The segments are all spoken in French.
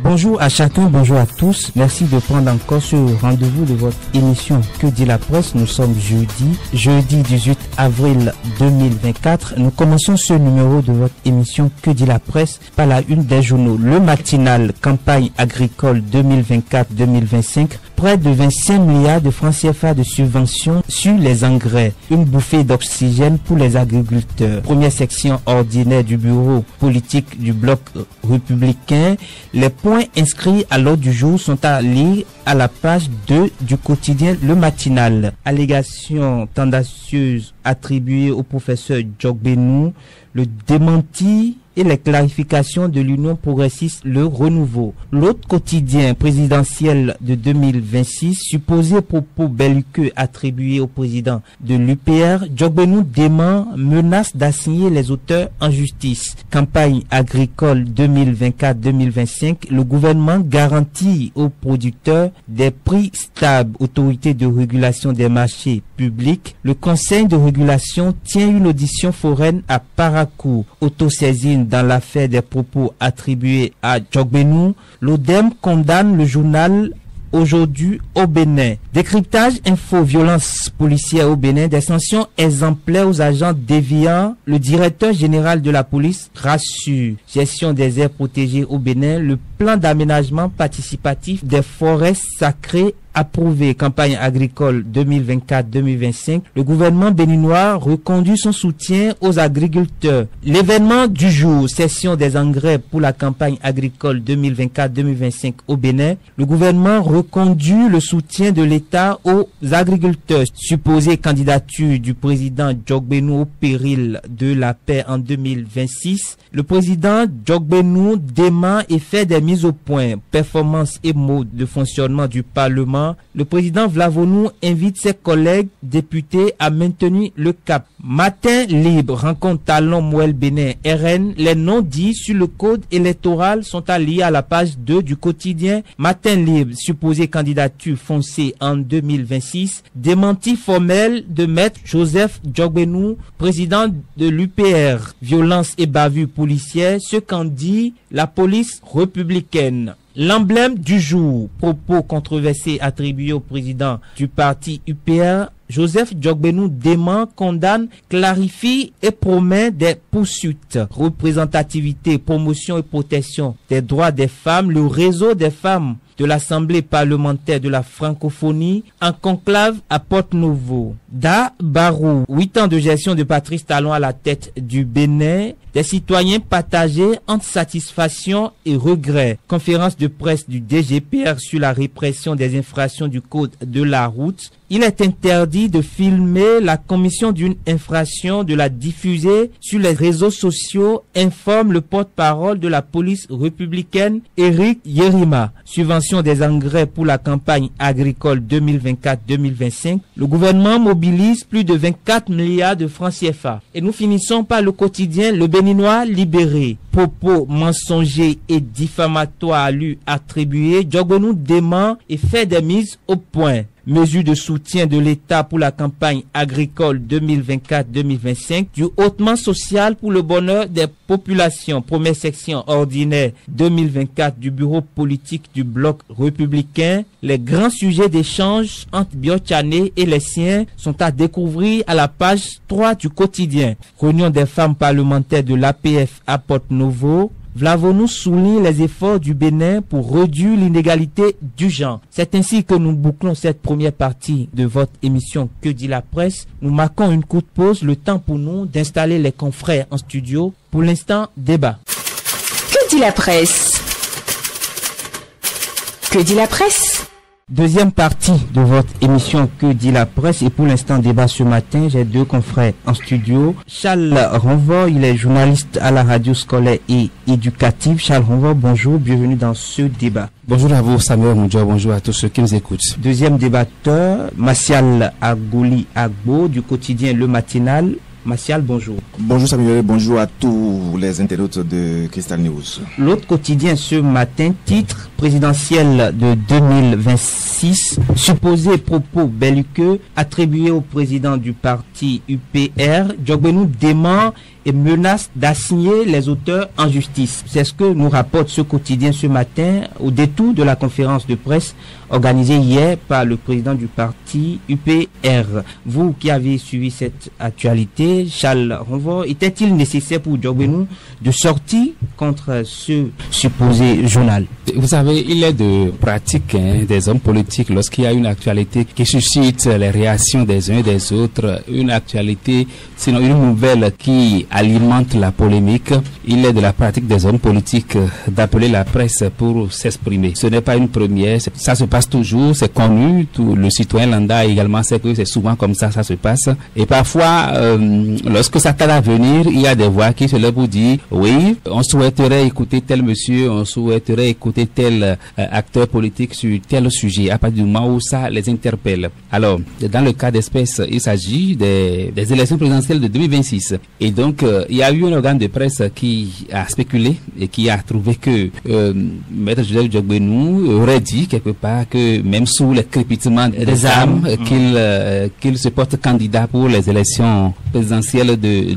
Bonjour à chacun, bonjour à tous. Merci de prendre encore ce rendez-vous de votre émission Que dit la presse. Nous sommes jeudi 18 avril 2024. Nous commençons ce numéro de votre émission Que dit la presse par la une des journaux. Le matinal campagne agricole 2024-2025. Près de 25 milliards de francs CFA de subventions sur les engrais. Une bouffée d'oxygène pour les agriculteurs. Première section ordinaire du bureau politique du bloc républicain. Les points inscrits à l'ordre du jour sont à lire à la page 2 du quotidien Le Matinal. Allégations tendancieuses attribuées au professeur Djokbenou, le démenti et les clarifications de l'Union progressiste Le Renouveau. L'autre quotidien présidentiel de 2026, supposé propos belliqueux attribués au président de l'UPR, Djokbenou dément, menace d'assigner les auteurs en justice. Campagne agricole 2024-2025, le gouvernement garantit aux producteurs des prix stables. Autorité de régulation des marchés publics, le Conseil de régulation tient une audition foraine à Parakou. Autosaisine dans l'affaire des propos attribués à Djokbenou, l'ODEM condamne le journal Aujourd'hui au Bénin. Décryptage info violence policière au Bénin, des sanctions exemplaires aux agents déviants. Le directeur général de la police rassure. Gestion des aires protégées au Bénin, le plan d'aménagement participatif des forêts sacrées approuvé. Campagne agricole 2024-2025. Le gouvernement béninois reconduit son soutien aux agriculteurs. L'événement du jour, session des engrais pour la campagne agricole 2024-2025 au Bénin. Le gouvernement reconduit le soutien de l'État aux agriculteurs. Supposée candidature du président Djokbenou au péril de la paix en 2026. Le président Djokbenou dément et fait des mises au point. Performance et mode de fonctionnement du Parlement. Le président Vlavonou invite ses collègues députés à maintenir le cap. Matin libre, rencontre Talon Mouel Bénin RN. Les non-dits sur le code électoral sont alliés à la page 2 du quotidien Matin libre. Supposée candidature foncée en 2026. Démenti formel de maître Joseph Djokbenou, président de l'UPR. Violence et bavure policière, ce qu'en dit la police républicaine. L'emblème du jour, propos controversés attribués au président du parti UPR, Joseph Djokbenou dément, condamne, clarifie et promet des poursuites. Représentativité, promotion et protection des droits des femmes, le réseau des femmes de l'Assemblée parlementaire de la francophonie en conclave à Porte-Nouveau. Da Barou, 8 ans de gestion de Patrice Talon à la tête du Bénin, des citoyens partagés entre satisfaction et regret. Conférence de presse du DGPR sur la répression des infractions du code de la route. Il est interdit de filmer la commission d'une infraction, de la diffuser sur les réseaux sociaux, informe le porte-parole de la police républicaine, Éric Yerima. Subvention des engrais pour la campagne agricole 2024-2025. Le gouvernement mobilise plus de 24 milliards de francs CFA. Et nous finissons par le quotidien Le Béninois libéré. Propos mensongers et diffamatoires à lui attribués, Djokbenou dément et fait des mises au point. Mesures de soutien de l'État pour la campagne agricole 2024-2025, du hautement social pour le bonheur des populations. Première section ordinaire 2024 du bureau politique du bloc républicain. Les grands sujets d'échange entre Biotchané et les siens sont à découvrir à la page 3 du quotidien. Réunion des femmes parlementaires de l'APF à Porte-Nouveau. Vlavonou souligne les efforts du Bénin pour réduire l'inégalité du genre. C'est ainsi que nous bouclons cette première partie de votre émission Que dit la presse. Nous marquons une courte pause, le temps pour nous d'installer les confrères en studio. Pour l'instant, débat. Que dit la presse? Que dit la presse? Deuxième partie de votre émission Que dit la presse, et pour l'instant débat ce matin, j'ai deux confrères en studio. Charles Renvort, il est journaliste à la radio scolaire et éducative. Charles Renvort, bonjour, bienvenue dans ce débat. Bonjour à vous Samuel Moudjou, bonjour à tous ceux qui nous écoutent. Deuxième débatteur, Martial Agoli Agbo du quotidien Le Matinal. Martial, bonjour. Bonjour Samuel, bonjour à tous les internautes de Crystal News. L'autre quotidien ce matin, titre présidentiel de 2026, supposé propos belliqueux attribués au président du parti UPR. Djokbenou dément et menace d'assigner les auteurs en justice. C'est ce que nous rapporte ce quotidien ce matin au détour de la conférence de presse organisée hier par le président du parti UPR. Vous qui avez suivi cette actualité, Charles Ronvor, était-il nécessaire pour Diogbenu de sortir contre ce supposé journal? Vous savez, il est de pratique des hommes politiques lorsqu'il y a une actualité qui suscite les réactions des uns et des autres, une actualité, sinon une nouvelle qui alimente la polémique. Il est de la pratique des hommes politiques d'appeler la presse pour s'exprimer. Ce n'est pas une première, ça se passe toujours, c'est connu, tout le citoyen lambda également sait que c'est souvent comme ça se passe. Et parfois, lorsque ça tarde à venir, il y a des voix qui se lèvent pour dire, oui, on souhaiterait écouter tel monsieur, on souhaiterait écouter tel acteur politique sur tel sujet, à partir du moment où ça les interpelle. Alors, dans le cas d'espèce, il s'agit des élections présidentielles de 2026. Et donc, il y a eu un organe de presse qui a spéculé et qui a trouvé que Maître Joseph Diogbenu aurait dit quelque part que même sous les crépitements des armes, qu'il se porte candidat pour les élections présidentielles de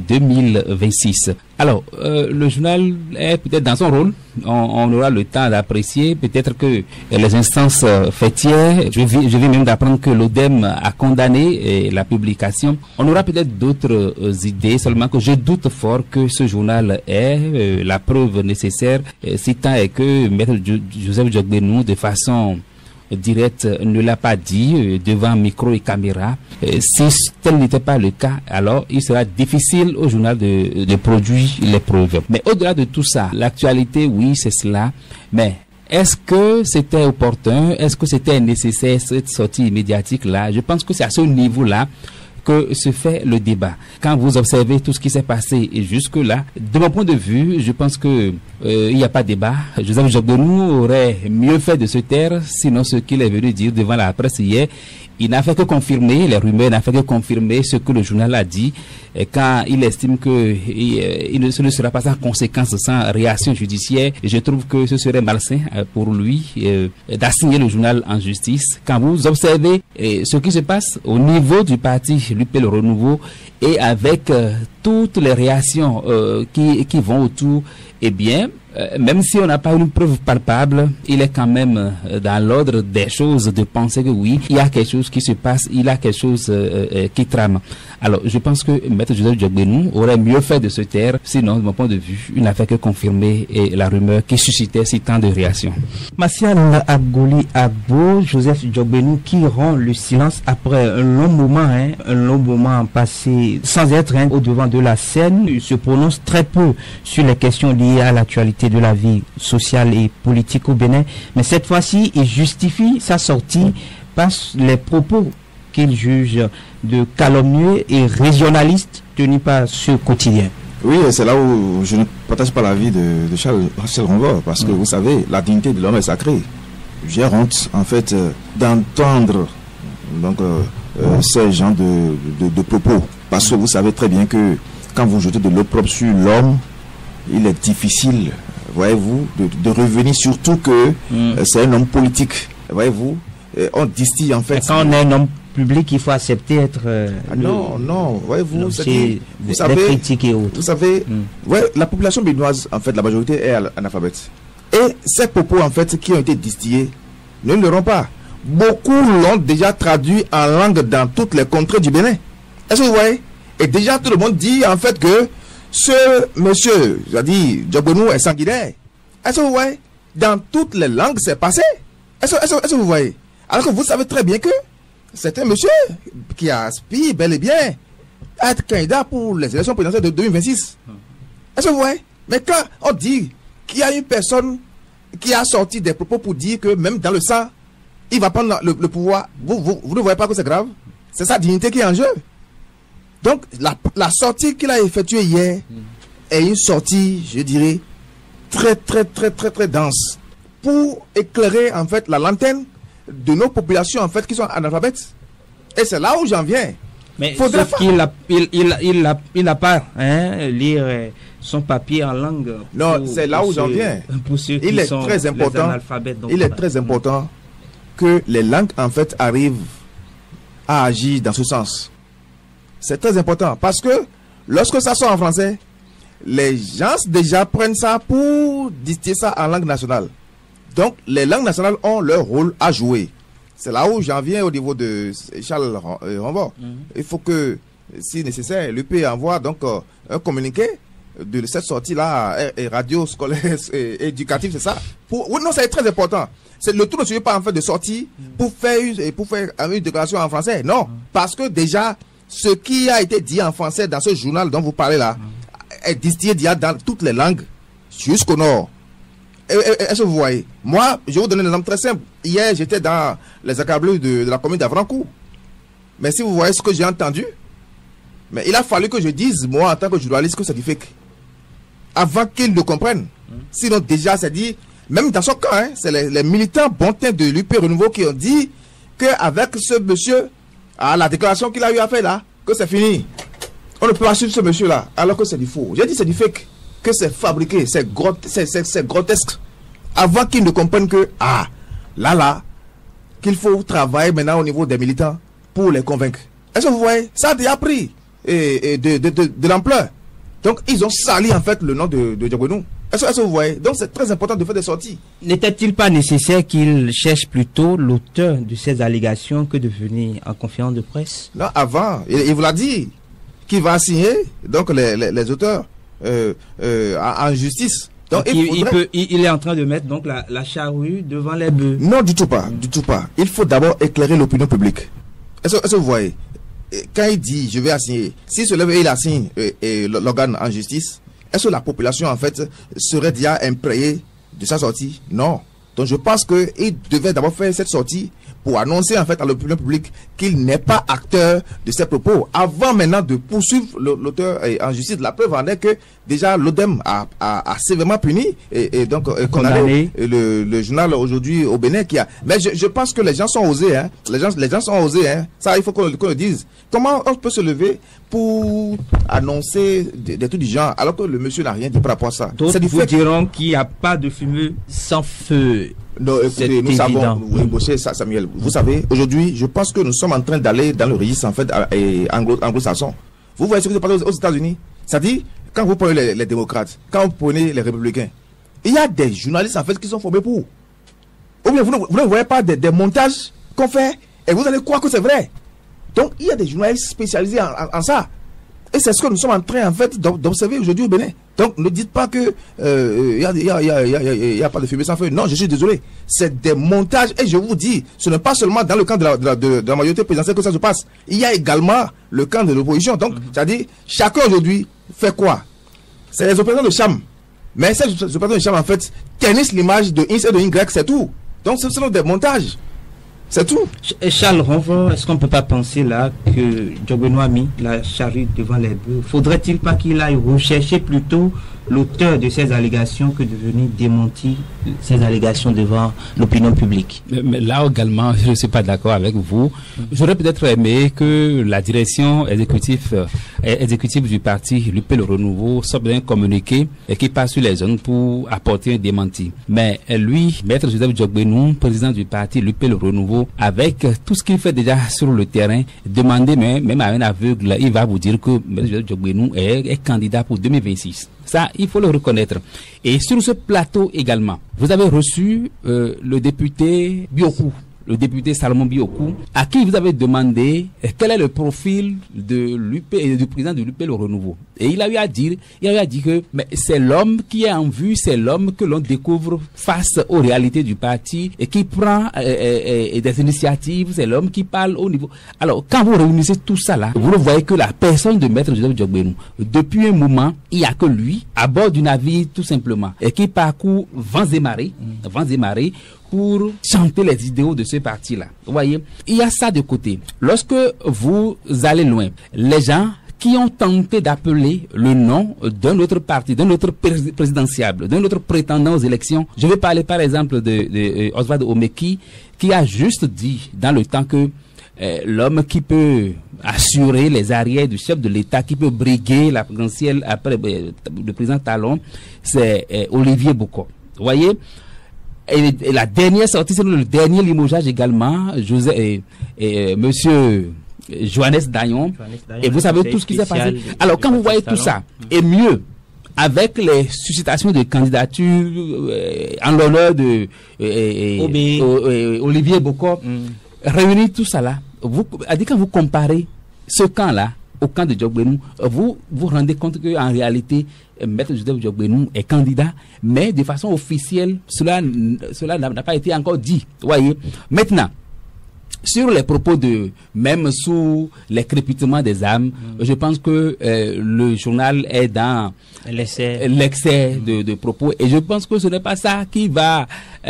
2026. Alors, le journal est peut-être dans son rôle. On aura le temps d'apprécier. Peut-être que les instances fêtières, je viens même d'apprendre que l'ODEM a condamné la publication. On aura peut-être d'autres idées, seulement que je doute fort que ce journal ait la preuve nécessaire, si tant est que Maître Joseph Diogbenu, de façon direct, ne l'a pas dit devant micro et caméra. Si tel n'était pas le cas, alors il sera difficile au journal de produire les preuves. Mais au-delà de tout ça, l'actualité, oui, c'est cela. Mais est-ce que c'était opportun? Est-ce que c'était nécessaire, cette sortie médiatique-là? Je pense que c'est à ce niveau-là que se fait le débat. Quand vous observez tout ce qui s'est passé et jusque-là, de mon point de vue, je pense que il n'y a pas de débat. Joseph Diogbenu aurait mieux fait de se taire, sinon ce qu'il est venu dire devant la presse hier. Il n'a fait que confirmer, les rumeurs n'a fait que confirmer ce que le journal a dit, quand il estime que ce ne sera pas sans conséquence, sans réaction judiciaire. Je trouve que ce serait malsain pour lui d'assigner le journal en justice. Quand vous observez ce qui se passe au niveau du parti l'UP Le Renouveau et avec toutes les réactions qui vont autour, eh bien, même si on n'a pas une preuve palpable, il est quand même dans l'ordre des choses de penser que oui, il y a quelque chose qui se passe, il y a quelque chose qui trame. Alors, je pense que Maître Joseph Diogbenu aurait mieux fait de se taire, sinon, de mon point de vue, il n'a fait que confirmer la rumeur qui suscitait si tant de réactions. Martial Abgoli Abo, Joseph Diogbenu qui rompt le silence après un long moment passé sans être au devant de la scène. Il se prononce très peu sur les questions liées à l'actualité de la vie sociale et politique au Bénin, mais cette fois-ci, il justifie sa sortie par les propos qu'il juge de calomnieux et régionalistes tenus par ce quotidien. Oui, c'est là où je ne partage pas l'avis de Charles Ronvor, parce que vous savez, la dignité de l'homme est sacrée. J'ai honte, en fait, d'entendre ces genres de propos, parce que vous savez très bien que quand vous jetez de l'opprobre sur l'homme, il est difficile, voyez-vous, de revenir, surtout que c'est un homme politique, voyez-vous. On distille en fait. Et quand on est un homme public, il faut accepter être. Non, voyez-vous, vous savez, critiques et autres. Vous savez, la population béninoise, en fait, la majorité est analphabète. Et ces propos, en fait, qui ont été distillés, ne l'auront pas. Beaucoup l'ont déjà traduit en langue dans toutes les contrées du Bénin. Est-ce que vous voyez? Et déjà, tout le monde dit, en fait, que ce monsieur, c'est-à-dire Diogbenu, est sanguinaire. Est-ce que vous voyez? Dans toutes les langues, c'est passé. Est-ce que vous voyez? Alors que vous savez très bien que c'est un monsieur qui aspire bel et bien à être candidat pour les élections présidentielles de 2026. Est-ce que vous voyez? Mais quand on dit qu'il y a une personne qui a sorti des propos pour dire que même dans le sang, il va prendre le pouvoir, vous ne voyez pas que c'est grave? C'est sa dignité qui est en jeu. Donc, la sortie qu'il a effectuée hier est une sortie, je dirais, très, très, très, très, très dense pour éclairer, en fait, la lanterne de nos populations, en fait, qui sont analphabètes. Et c'est là où j'en viens. Mais sauf qu'il n'a pas lire son papier en langue. Non, c'est là où j'en viens. Pour ceux qui il est sont très important. Il est très important que les langues, en fait, arrivent à agir dans ce sens. C'est très important parce que lorsque ça sort en français, les gens déjà prennent ça pour distiller ça en langue nationale. Donc, les langues nationales ont leur rôle à jouer. C'est là où j'en viens au niveau de Charles Renvort. Il faut que, si nécessaire, l'UP envoie donc un communiqué de cette sortie-là, radio scolaire et éducative, c'est ça. Oui, non, c'est très important. Le tout ne suffit pas en fait de sortir pour faire une déclaration en français. Non, parce que déjà, ce qui a été dit en français dans ce journal dont vous parlez là, est distillé dans toutes les langues jusqu'au nord. Est-ce que vous voyez? Moi, je vais vous donner un exemple très simple. Hier, j'étais dans les accablures de la commune d'Avrancourt. Mais si vous voyez ce que j'ai entendu, mais il a fallu que je dise, moi, en tant que journaliste, que c'est du fake. Avant qu'ils le comprennent. Sinon, déjà, c'est dit, même dans son cas, c'est les militants bontins de l'UP Renouveau qui ont dit qu'avec ce monsieur, à la déclaration qu'il a eu à faire là, que c'est fini. On ne peut pas suivre ce monsieur-là, alors que c'est du faux. J'ai dit c'est du fake, que c'est fabriqué, c'est grotesque. Avant qu'ils ne comprennent que, qu'il faut travailler maintenant au niveau des militants pour les convaincre. Est-ce que vous voyez? Ça a déjà pris de l'ampleur. Donc, ils ont sali en fait le nom de Diogbenou. Est-ce que vous voyez? Donc, c'est très important de faire des sorties. N'était-il pas nécessaire qu'il cherche plutôt l'auteur de ces allégations que de venir en conférence de presse? Non, avant, il vous l'a dit, qu'il va signer donc les auteurs en justice. Donc, il est en train de mettre donc la charrue devant les bœufs. Non, du tout pas. Il faut d'abord éclairer l'opinion publique. Est-ce que vous voyez? Quand il dit je vais assigner, s'il se lève et il assigne l'organe en justice, est-ce que la population en fait serait déjà imprégnée de sa sortie? Non. Donc je pense qu'il devait d'abord faire cette sortie pour annoncer en fait à l'opinion publique qu'il n'est pas acteur de ses propos, avant maintenant de poursuivre l'auteur en justice. La preuve en est que déjà l'ODEM a sévèrement puni et donc condamné le journal aujourd'hui au Bénin qui a. Mais je pense que les gens sont osés, hein. Les gens sont osés, hein. Ça il faut qu'on le dise. Comment on peut se lever pour annoncer des trucs du genre alors que le monsieur n'a rien dit par rapport à ça? D'autres vous diront qu'il n'y a pas de fumée sans feu. Non, écoutez, nous savons, Samuel, vous savez, aujourd'hui, je pense que nous sommes en train d'aller dans le registre en fait anglo-saxon. Vous voyez ce qui se passe aux États-Unis? C'est-à-dire, quand vous prenez les démocrates, quand vous prenez les républicains, il y a des journalistes en fait qui sont formés pour. Ou bien vous ne voyez pas des montages qu'on fait et vous allez croire que c'est vrai. Donc, il y a des journalistes spécialisés en ça. Et c'est ce que nous sommes en train en fait d'observer aujourd'hui au Bénin. Donc ne dites pas que y a pas de fumée sans feu. Non, je suis désolé. C'est des montages et je vous dis, ce n'est pas seulement dans le camp de la majorité présidentielle que ça se passe. Il y a également le camp de l'opposition. Donc, c'est-à-dire, chacun aujourd'hui fait quoi? C'est les opérations de Cham. Mais ces opérations de Cham en fait ternissent l'image de X et de Y, c'est tout. Donc ce sont des montages. C'est tout. Charles Renvort, est-ce qu'on ne peut pas penser là que Diogbenou a mis la charrue devant les bœufs? Faudrait-il pas qu'il aille rechercher plutôt l'auteur de ces allégations que de venir démentir ces allégations devant l'opinion publique? Mais là également, je ne suis pas d'accord avec vous. J'aurais peut-être aimé que la direction exécutive du parti l'UP Le Renouveau sorte d'un communiqué et qui passe sur les zones pour apporter un démenti. Mais lui, Maître Joseph Diogbenou, président du parti l'UP Le Renouveau, avec tout ce qu'il fait déjà sur le terrain, demander même à un aveugle, il va vous dire que Maître Joseph Diogbenou est candidat pour 2026. Ça, il faut le reconnaître. Et sur ce plateau également, vous avez reçu le député Biokou, le député Salomon Biokou, à qui vous avez demandé quel est le profil de l'UP et du président de l'UP Le Renouveau. Et il a eu à dire que c'est l'homme qui est en vue, c'est l'homme que l'on découvre face aux réalités du parti et qui prend des initiatives, c'est l'homme qui parle au niveau. Alors, quand vous réunissez tout ça là, vous le voyez que la personne de Maître Joseph Diogbenou, depuis un moment, il n'y a que lui, à bord du navire tout simplement, et qui parcourt vents et marées, pour chanter les idéaux de ce parti-là. Vous voyez, il y a ça de côté. Lorsque vous allez loin, les gens qui ont tenté d'appeler le nom d'un autre parti, d'un autre présidentiable, d'un autre prétendant aux élections, je vais parler par exemple de Oswald Omeki, qui a juste dit dans le temps que l'homme qui peut assurer les arrières du chef de l'État, qui peut briguer la présidentielle après le président Talon, c'est Olivier Boko. Vous voyez? Et la dernière sortie, c'est le dernier limogeage également, monsieur Johannes Dayon. Et vous savez tout ce qui s'est passé. Alors, quand vous voyez tout ça, et mieux, avec les suscitations de candidatures en l'honneur de Olivier Bokor, réunir tout ça là, quand vous comparez ce camp-là au camp de Diogbenou, vous vous rendez compte qu'en réalité, Maître Joseph Diogbenou est candidat, mais de façon officielle, cela n'a pas été encore dit. Voyez. Maintenant, sur les propos même sous les crépitements des âmes, je pense que le journal est dans l'excès de propos, et je pense que ce n'est pas ça qui va,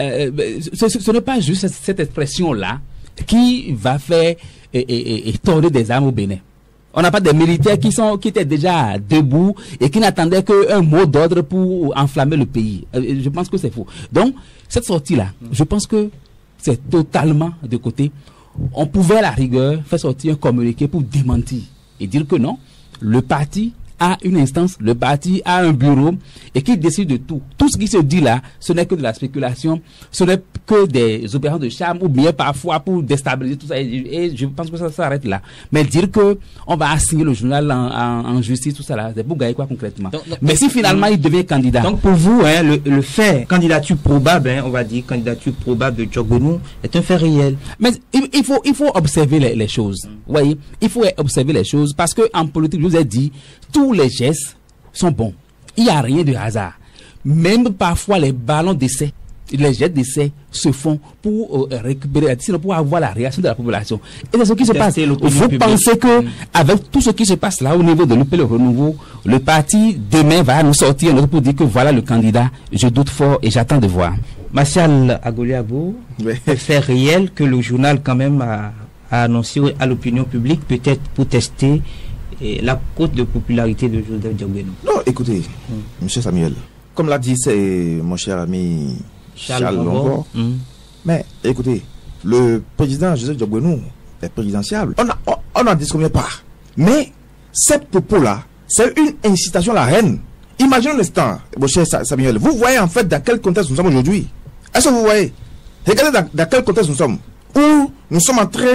ce n'est pas juste cette expression-là qui va faire tourner des âmes au Bénin. On n'a pas des militaires qui étaient déjà debout et qui n'attendaient qu'un mot d'ordre pour enflammer le pays. Je pense que c'est faux. Donc, cette sortie-là, je pense que c'est totalement de côté. On pouvait à la rigueur faire sortir un communiqué pour démentir et dire que non, le parti a une instance, le parti a un bureau et qui décide de tout. Tout ce qui se dit là, ce n'est que de la spéculation, ce n'est que des opérations de charme ou bien parfois pour déstabiliser tout ça. Et je pense que ça s'arrête là. Mais dire que on va assigner le journal en justice, tout ça là, c'est pour gagner quoi concrètement? Mais si finalement il devient candidat. Donc pour vous, le fait, candidature probable, on va dire candidature probable de Diogbenou est un fait réel. Mais il faut observer les choses. Vous voyez, il faut observer les choses parce que en politique, je vous ai dit, tous les gestes sont bons. Il n'y a rien de hasard. Même parfois les ballons d'essai, les jets d'essai se font pour récupérer, sinon pour avoir la réaction de la population. Et c'est ce qui se passe. Vous pensez que avec tout ce qui se passe là au niveau de l'UP Le Renouveau, le parti demain va nous sortir un autre pour dire que voilà le candidat? Je doute fort et j'attends de voir. Martial Agoliabo, fait réel que le journal quand même a annoncé à l'opinion publique, peut-être pour tester la cote de popularité de Joseph Diogbenou. Non, écoutez, monsieur Samuel, comme l'a dit c'est mon cher ami Charles Longo. Mais écoutez, le président Joseph Diogbenou est présidentiable. On n'en disconvient pas. Mais ces propos-là, c'est une incitation à la haine. Imaginez l'instant, mon cher Samuel, vous voyez en fait dans quel contexte nous sommes aujourd'hui. Est-ce que vous voyez? Regardez dans quel contexte nous sommes. Où nous sommes en train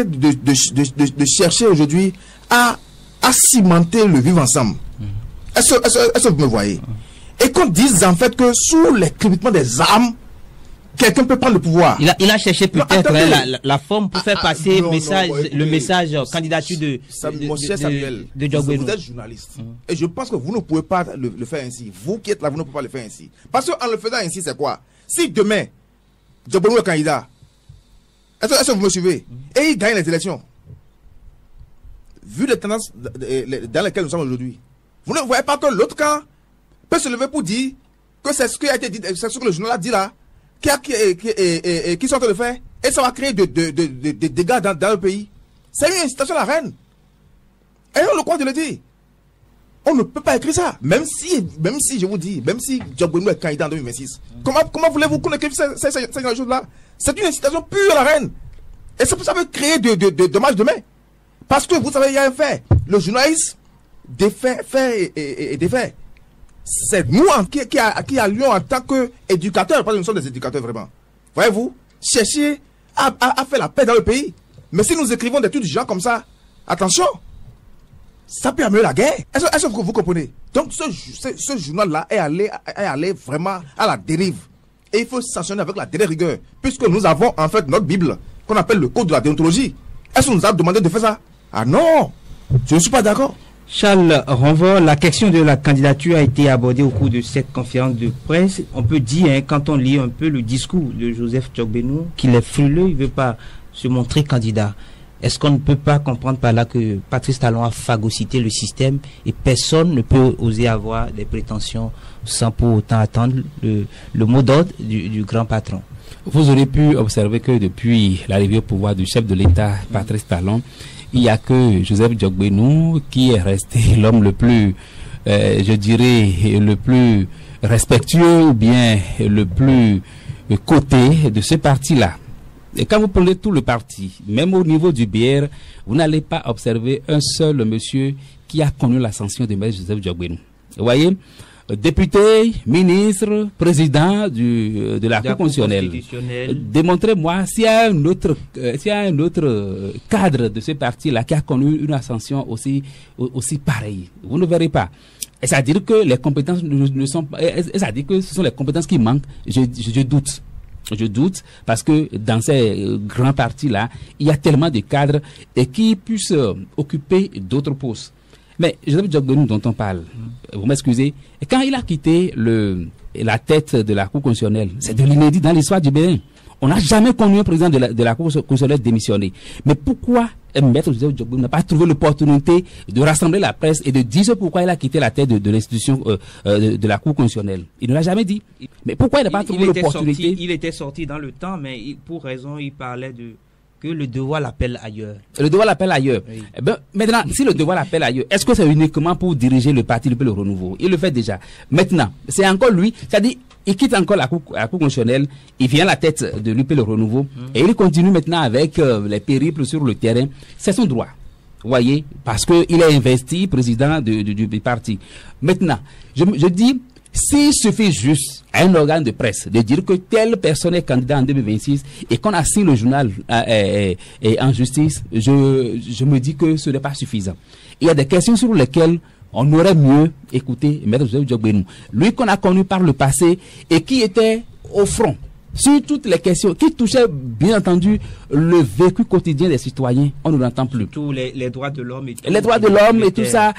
de chercher aujourd'hui à cimenter le vivre ensemble. Est-ce que vous me voyez? Et qu'on dise en fait que sous les crépitements des armes, quelqu'un peut prendre le pouvoir. Il a cherché peut-être la forme pour faire passer le message candidature de Diogbenou. Vous êtes journaliste. Et je pense que vous ne pouvez pas le faire ainsi. Vous qui êtes là, vous ne pouvez pas le faire ainsi. Parce qu'en le faisant ainsi, c'est quoi? Si demain, Diogbenou est candidat, est-ce que vous me suivez? Et il gagne les élections. Vu les tendances dans lesquelles nous sommes aujourd'hui, vous ne voyez pas que l'autre camp peut se lever pour dire que c'est ce qui a été dit, c'est ce que le journal a dit là, qui sont en train de faire, et ça va créer des dégâts dans le pays. C'est une incitation à la haine. Et on le croit de le dire. On ne peut pas écrire ça. Même si je vous dis, même si Diogbenou est candidat en 2026, comment voulez-vous qu'on écrive ces choses-là? C'est une incitation pure à la haine. Et ça peut créer de dommages demain. Parce que vous savez, il y a un fait. Le journaliste, des faits et des faits. C'est nous qui allions en tant qu'éducateurs, parce que nous sommes des éducateurs vraiment. Voyez-vous, chercher à faire la paix dans le pays. Mais si nous écrivons des trucs du genre comme ça, attention, ça peut amener la guerre. Est-ce que vous comprenez? Donc ce journal-là est allé vraiment à la dérive. Et il faut sanctionner avec la dernière rigueur. Puisque nous avons en fait notre Bible, qu'on appelle le code de la déontologie. Est-ce qu'on nous a demandé de faire ça? Ah non, je ne suis pas d'accord. Charles Renvort, la question de la candidature a été abordée au cours de cette conférence de presse. On peut dire, quand on lit un peu le discours de Joseph Diogbenou, qu'il est frileux, il ne veut pas se montrer candidat. Est-ce qu'on ne peut pas comprendre par là que Patrice Talon a phagocyté le système et personne ne peut oser avoir des prétentions sans pour autant attendre le mot d'ordre du grand patron? Vous aurez pu observer que depuis l'arrivée au pouvoir du chef de l'État, Patrice Talon, il n'y a que Joseph Diogbenou qui est resté l'homme le plus, je dirais, le plus respectueux ou bien le plus coté de ce parti-là. Et quand vous prenez tout le parti, même au niveau du BR, vous n'allez pas observer un seul monsieur qui a connu l'ascension de M. Joseph Diogbenou. Vous voyez, député, ministre, président de la Cour constitutionnelle. Démontrez-moi s'il y a un autre cadre de ce parti-là qui a connu une ascension aussi pareille. Vous ne verrez pas. Et c'est-à-dire que les compétences ne sont pas, c'est-à-dire que ce sont les compétences qui manquent. Je doute. Je doute parce que dans ces grands partis-là, il y a tellement de cadres et qui puissent occuper d'autres postes. Mais Joseph Diogbenou dont on parle, vous m'excusez, et quand il a quitté la tête de la Cour constitutionnelle, c'est de l'inédit dans l'histoire du Bénin. On n'a jamais connu un président de la Cour constitutionnelle démissionner. Mais pourquoi Maître Joseph Diogbenou n'a pas trouvé l'opportunité de rassembler la presse et de dire pourquoi il a quitté la tête de l'institution de la Cour constitutionnelle? Il ne l'a jamais dit. Mais pourquoi il n'a pas trouvé l'opportunité? Il était sorti dans le temps, mais pour raison, il parlait que le devoir l'appelle ailleurs. Le devoir l'appelle ailleurs. Oui. Eh ben, maintenant, si le devoir l'appelle ailleurs, est-ce que c'est uniquement pour diriger le parti Le Renouveau? Il le fait déjà. Maintenant, c'est encore lui, c'est-à-dire, il quitte encore la Cour constitutionnelle, il vient à la tête de l'UP Le Renouveau, et il continue maintenant avec les périples sur le terrain. C'est son droit. Vous voyez, parce qu'il est investi président du parti. Maintenant, je dis, s'il suffit juste à un organe de presse de dire que telle personne est candidat en 2026 et qu'on assigne le journal en justice, je me dis que ce n'est pas suffisant. Il y a des questions sur lesquelles on aurait mieux écouté Maître Joseph Diogbenou. Lui qu'on a connu par le passé et qui était au front sur toutes les questions qui touchaient bien entendu le vécu quotidien des citoyens. On ne l'entend plus. Tous les droits de l'homme et tout. Les droits de l'homme et tout ça.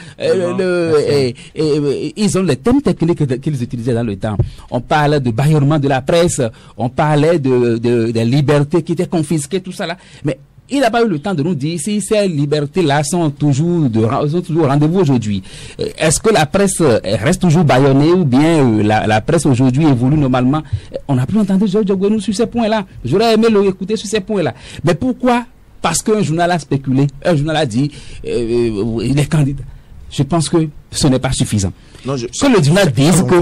Ils ont les thèmes techniques qu'ils utilisaient dans le temps. On parlait de bâillonnement de la presse, on parlait des libertés qui étaient confisquées, tout ça là. Mais il n'a pas eu le temps de nous dire si ces libertés-là sont toujours au rendez-vous aujourd'hui. Est-ce que la presse reste toujours bâillonnée ou bien la presse aujourd'hui évolue normalement? On n'a plus entendu Joseph Diogbenou sur ces points-là. J'aurais aimé le écouter sur ces points-là. Mais pourquoi? Parce qu'un journal a spéculé, un journal a dit il est candidat. Je pense que ce n'est pas suffisant. Non, que le journal dise que...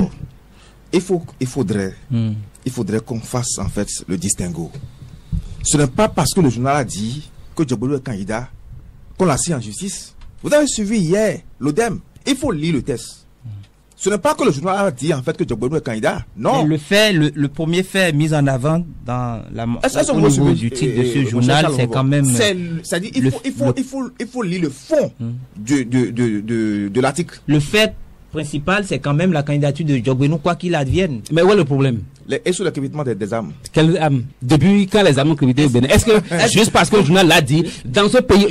Il faudrait qu'on fasse en fait le distinguo. Ce n'est pas parce que le journal a dit que Diogbenou est candidat qu'on l'a assis en justice. Vous avez suivi hier l'ODEM. Il faut lire le test. Ce n'est pas que le journal a dit en fait que Diogbenou est candidat. Non. Mais le premier fait mis en avant dans au niveau du titre de ce journal, c'est quand même. C'est-à-dire il faut lire le fond de l'article. Le fait principal, c'est quand même la candidature de Diogbenou, quoi qu'il advienne. Mais où est le problème? Et sur le crépitement des armes. Quelles armes? Depuis quand les armes ont crédité au Bénin? Est-ce que, juste parce que le journal l'a dit, dans ce pays,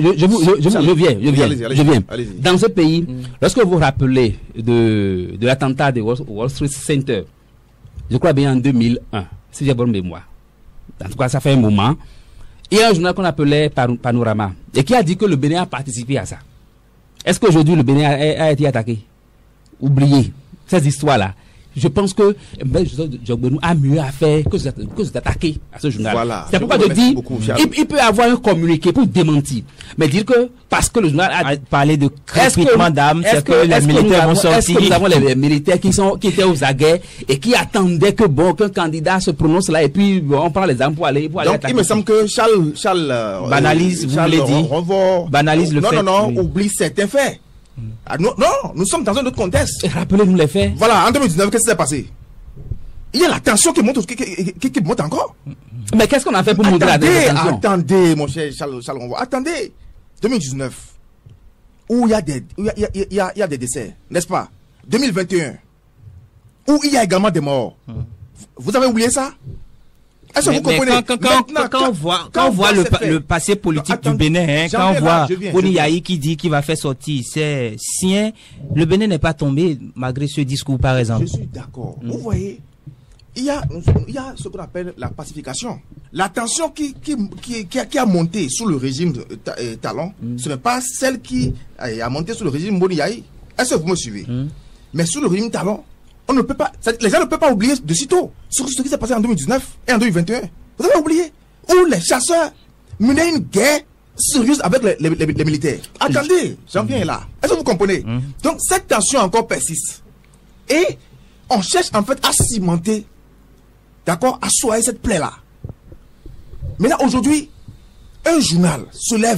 je viens. Dans ce pays, lorsque vous vous rappelez de l'attentat de Wall Street Center, je crois bien en 2001, si j'ai bonne mémoire. En tout cas, ça fait un moment. Il y a un journal qu'on appelait Panorama, et qui a dit que le Bénin a participé à ça. Est-ce qu'aujourd'hui le Bénin a été attaqué? Oubliez ces histoires-là. Je pense que Diogbenou a mieux à faire que d'attaquer à ce journal. Voilà. C'est pourquoi je dis, il peut avoir un communiqué pour démentir. Mais dire que, parce que le journal a parlé de crépitement d'armes, c'est que les militaires vont sortir. Est-ce que nous avons les militaires qui étaient aux aguets et qui attendaient qu'un candidat se prononce là et puis on prend les armes pour aller donc, attaquer. Il me semble que Charles banalise, vous voulez dire, banalise le fait. Non, oublie certains faits. Ah, non, nous sommes dans un autre contexte. Rappelez-nous les faits. Voilà, en 2019, qu'est-ce qui s'est passé? Il y a la tension qui monte encore. Mais qu'est-ce qu'on a fait pour montrer la tension? Attendez, mon cher Charles Renvoy. Attendez. 2019, où il y a des décès, n'est-ce pas? 2021, où il y a également des morts. Vous avez oublié ça? Est-ce que vous comprenez? Quand on voit le passé politique du Bénin, quand on voit Oniyahi qui dit qu'il va faire sortir ses siens, le Bénin n'est pas tombé malgré ce discours par exemple. Je suis d'accord. Vous voyez, il y a ce qu'on appelle la pacification. La tension qui a monté sous le régime Talon, ce n'est pas celle qui a monté sous le régime Oniyahi. Est-ce que vous me suivez? Mais sous le régime Talon, on ne peut pas, les gens ne peuvent pas oublier de sitôt sur ce qui s'est passé en 2019 et en 2021. Vous avez oublié? Où les chasseurs menaient une guerre sérieuse avec les militaires. Attendez, j'en viens là. Est-ce que vous comprenez? Donc cette tension encore persiste. Et on cherche en fait à cimenter, d'accord, à soigner cette plaie-là. Mais là aujourd'hui, un journal se lève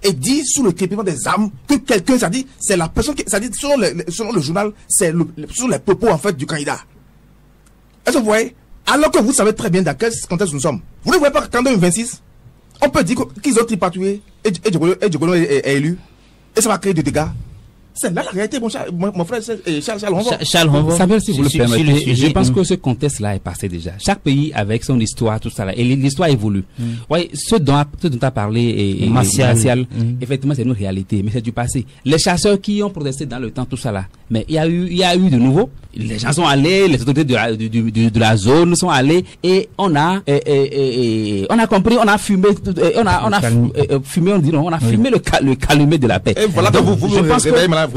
et dit sous le crépitement des armes que quelqu'un, ça dit, c'est la personne qui, ça dit, selon le journal, c'est sur les propos en fait du candidat. Est-ce que vous voyez? Alors que vous savez très bien dans quel contexte nous sommes. Vous ne voyez pas qu'en 2026, on peut dire qu'ils ont tripatouillé et Djogolo est élu et ça va créer des dégâts. C'est là la réalité, mon frère Charles Honvo. Ça veut, si vous le permettez, je pense que ce contexte-là est passé déjà. Chaque pays avec son histoire, tout ça là, et l'histoire évolue. Ouais, ce dont tu as parlé et Martial, effectivement, c'est une réalité, mais c'est du passé. Les chasseurs qui ont protesté dans le temps, tout ça là, mais il y a eu de nouveau. Les gens sont allés, les autorités de la zone sont allés et on a compris, on a fumé, on a fumé, on dit non, on a fumé le calumet de la paix. Et voilà, donc, je pense que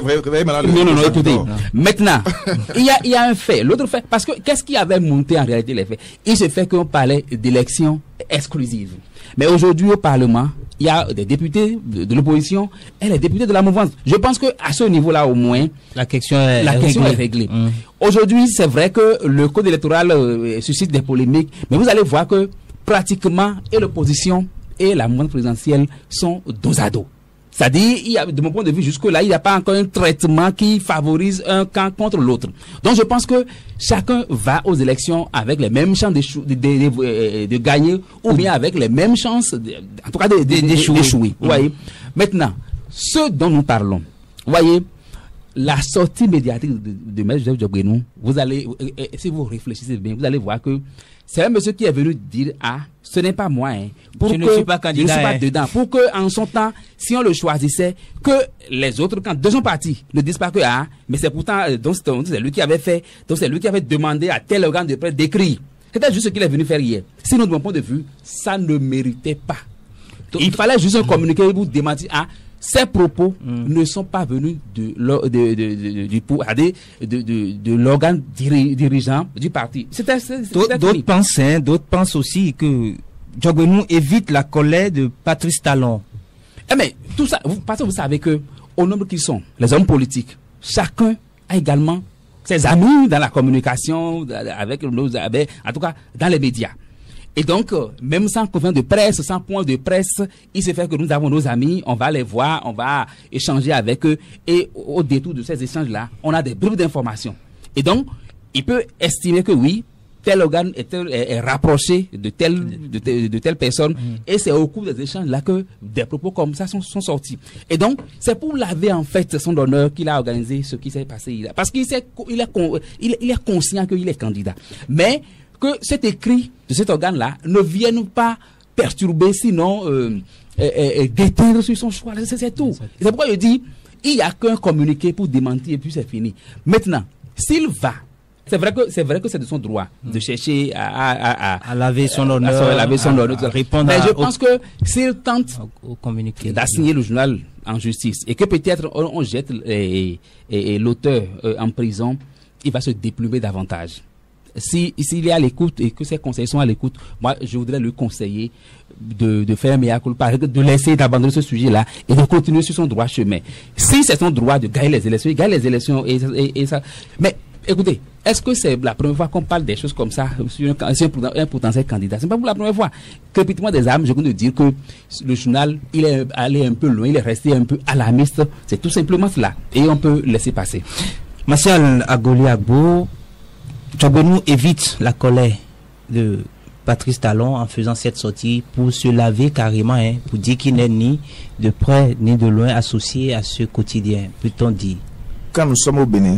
non, écoutez. Maintenant, il y a un fait. L'autre fait, parce que qu'est-ce qui avait monté en réalité les faits? Il se fait qu'on parlait d'élections exclusives. Mais aujourd'hui, au Parlement, il y a des députés de l'opposition et les députés de la mouvance. Je pense que à ce niveau-là, au moins, la question est réglée. Aujourd'hui, c'est vrai que le code électoral suscite des polémiques, mais vous allez voir que pratiquement et l'opposition et la mouvance présidentielle sont dos à dos. C'est-à-dire, de mon point de vue, jusque-là, il n'y a pas encore un traitement qui favorise un camp contre l'autre. Donc, je pense que chacun va aux élections avec les mêmes chances de gagner ou bien avec les mêmes chances, en tout cas, d'échouer. Vous voyez. Maintenant, ce dont nous parlons, vous voyez, la sortie médiatique de M. Joseph Djogbenou, vous allez, si vous réfléchissez bien, vous allez voir que c'est un monsieur qui est venu dire, ce n'est pas moi, je ne suis pas candidat, je ne suis pas dedans. Pour que, en son temps, si on le choisissait, que les autres, quand deux sont partis, ne disent pas que, mais c'est pourtant, donc c'est lui qui avait fait, donc c'est lui qui avait demandé à tel organe de presse d'écrire. C'était juste ce qu'il est venu faire hier. Sinon, de mon point de vue, ça ne méritait pas. Donc, il fallait juste un communiqué pour démentir, ces propos ne sont pas venus de l'organe dirigeant du parti. D'autres pensent aussi que Djogbenou évite la colère de Patrice Talon. Mais tout ça, parce que vous savez que au nombre qu'ils sont, les hommes politiques, chacun a également ses amis dans la communication, avec nos amis, en tout cas dans les médias. Et donc, même sans conférence de presse, sans point de presse, il se fait que nous avons nos amis, on va les voir, on va échanger avec eux. Et au détour de ces échanges-là, on a des bribes d'informations. Et donc, il peut estimer que oui, tel organe est rapproché de telle personne. Et c'est au cours des échanges-là que des propos comme ça sont sortis. Et donc, c'est pour laver en fait son honneur qu'il a organisé ce qui s'est passé. Parce qu'il est conscient qu'il est candidat. Mais que cet écrit de cet organe-là ne vienne pas perturber, sinon déteindre sur son choix. C'est tout. C'est pourquoi je dis, il n'y a qu'un communiqué pour démentir et puis c'est fini. Maintenant, s'il va, c'est vrai que c'est de son droit de chercher à laver son honneur, à répondre. Mais je pense que s'il tente d'assigner le journal en justice et que peut-être on jette l'auteur en prison, il va se déplumer davantage. S'il est à l'écoute et que ses conseils sont à l'écoute, moi je voudrais le conseiller de faire mea culpa, de laisser d'abandonner ce sujet-là et de continuer sur son droit chemin. Si c'est son droit de gagner les élections, il gagne les élections et ça. Mais écoutez, est-ce que c'est la première fois qu'on parle des choses comme ça sur un potentiel candidat? C'est pas pour la première fois. Crépitement des armes, je veux dire que le journal, il est allé un peu loin, il est resté un peu alarmiste. C'est tout simplement cela. Et on peut laisser passer. Martial Agoli Agbo, Djogbenou évite la colère de Patrice Talon en faisant cette sortie pour se laver carrément, pour dire qu'il n'est ni de près ni de loin associé à ce quotidien, peut-on dire. Quand nous sommes au Bénin,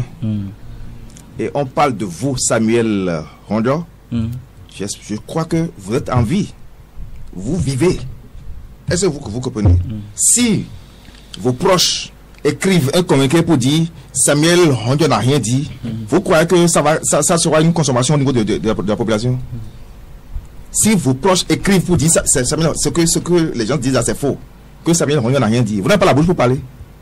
et on parle de vous, Samuel Rondor, je crois que vous êtes en vie. Vous vivez. Est-ce que vous comprenez? Si vos proches écrivent un communiqué pour dire Samuel Rondor n'a rien dit, vous croyez que ça sera une consommation au niveau de la population? Si vos proches écrivent pour dire ce que les gens disent là, c'est faux, que Samuel Rondor n'a rien dit, vous n'avez pas la bouche pour parler.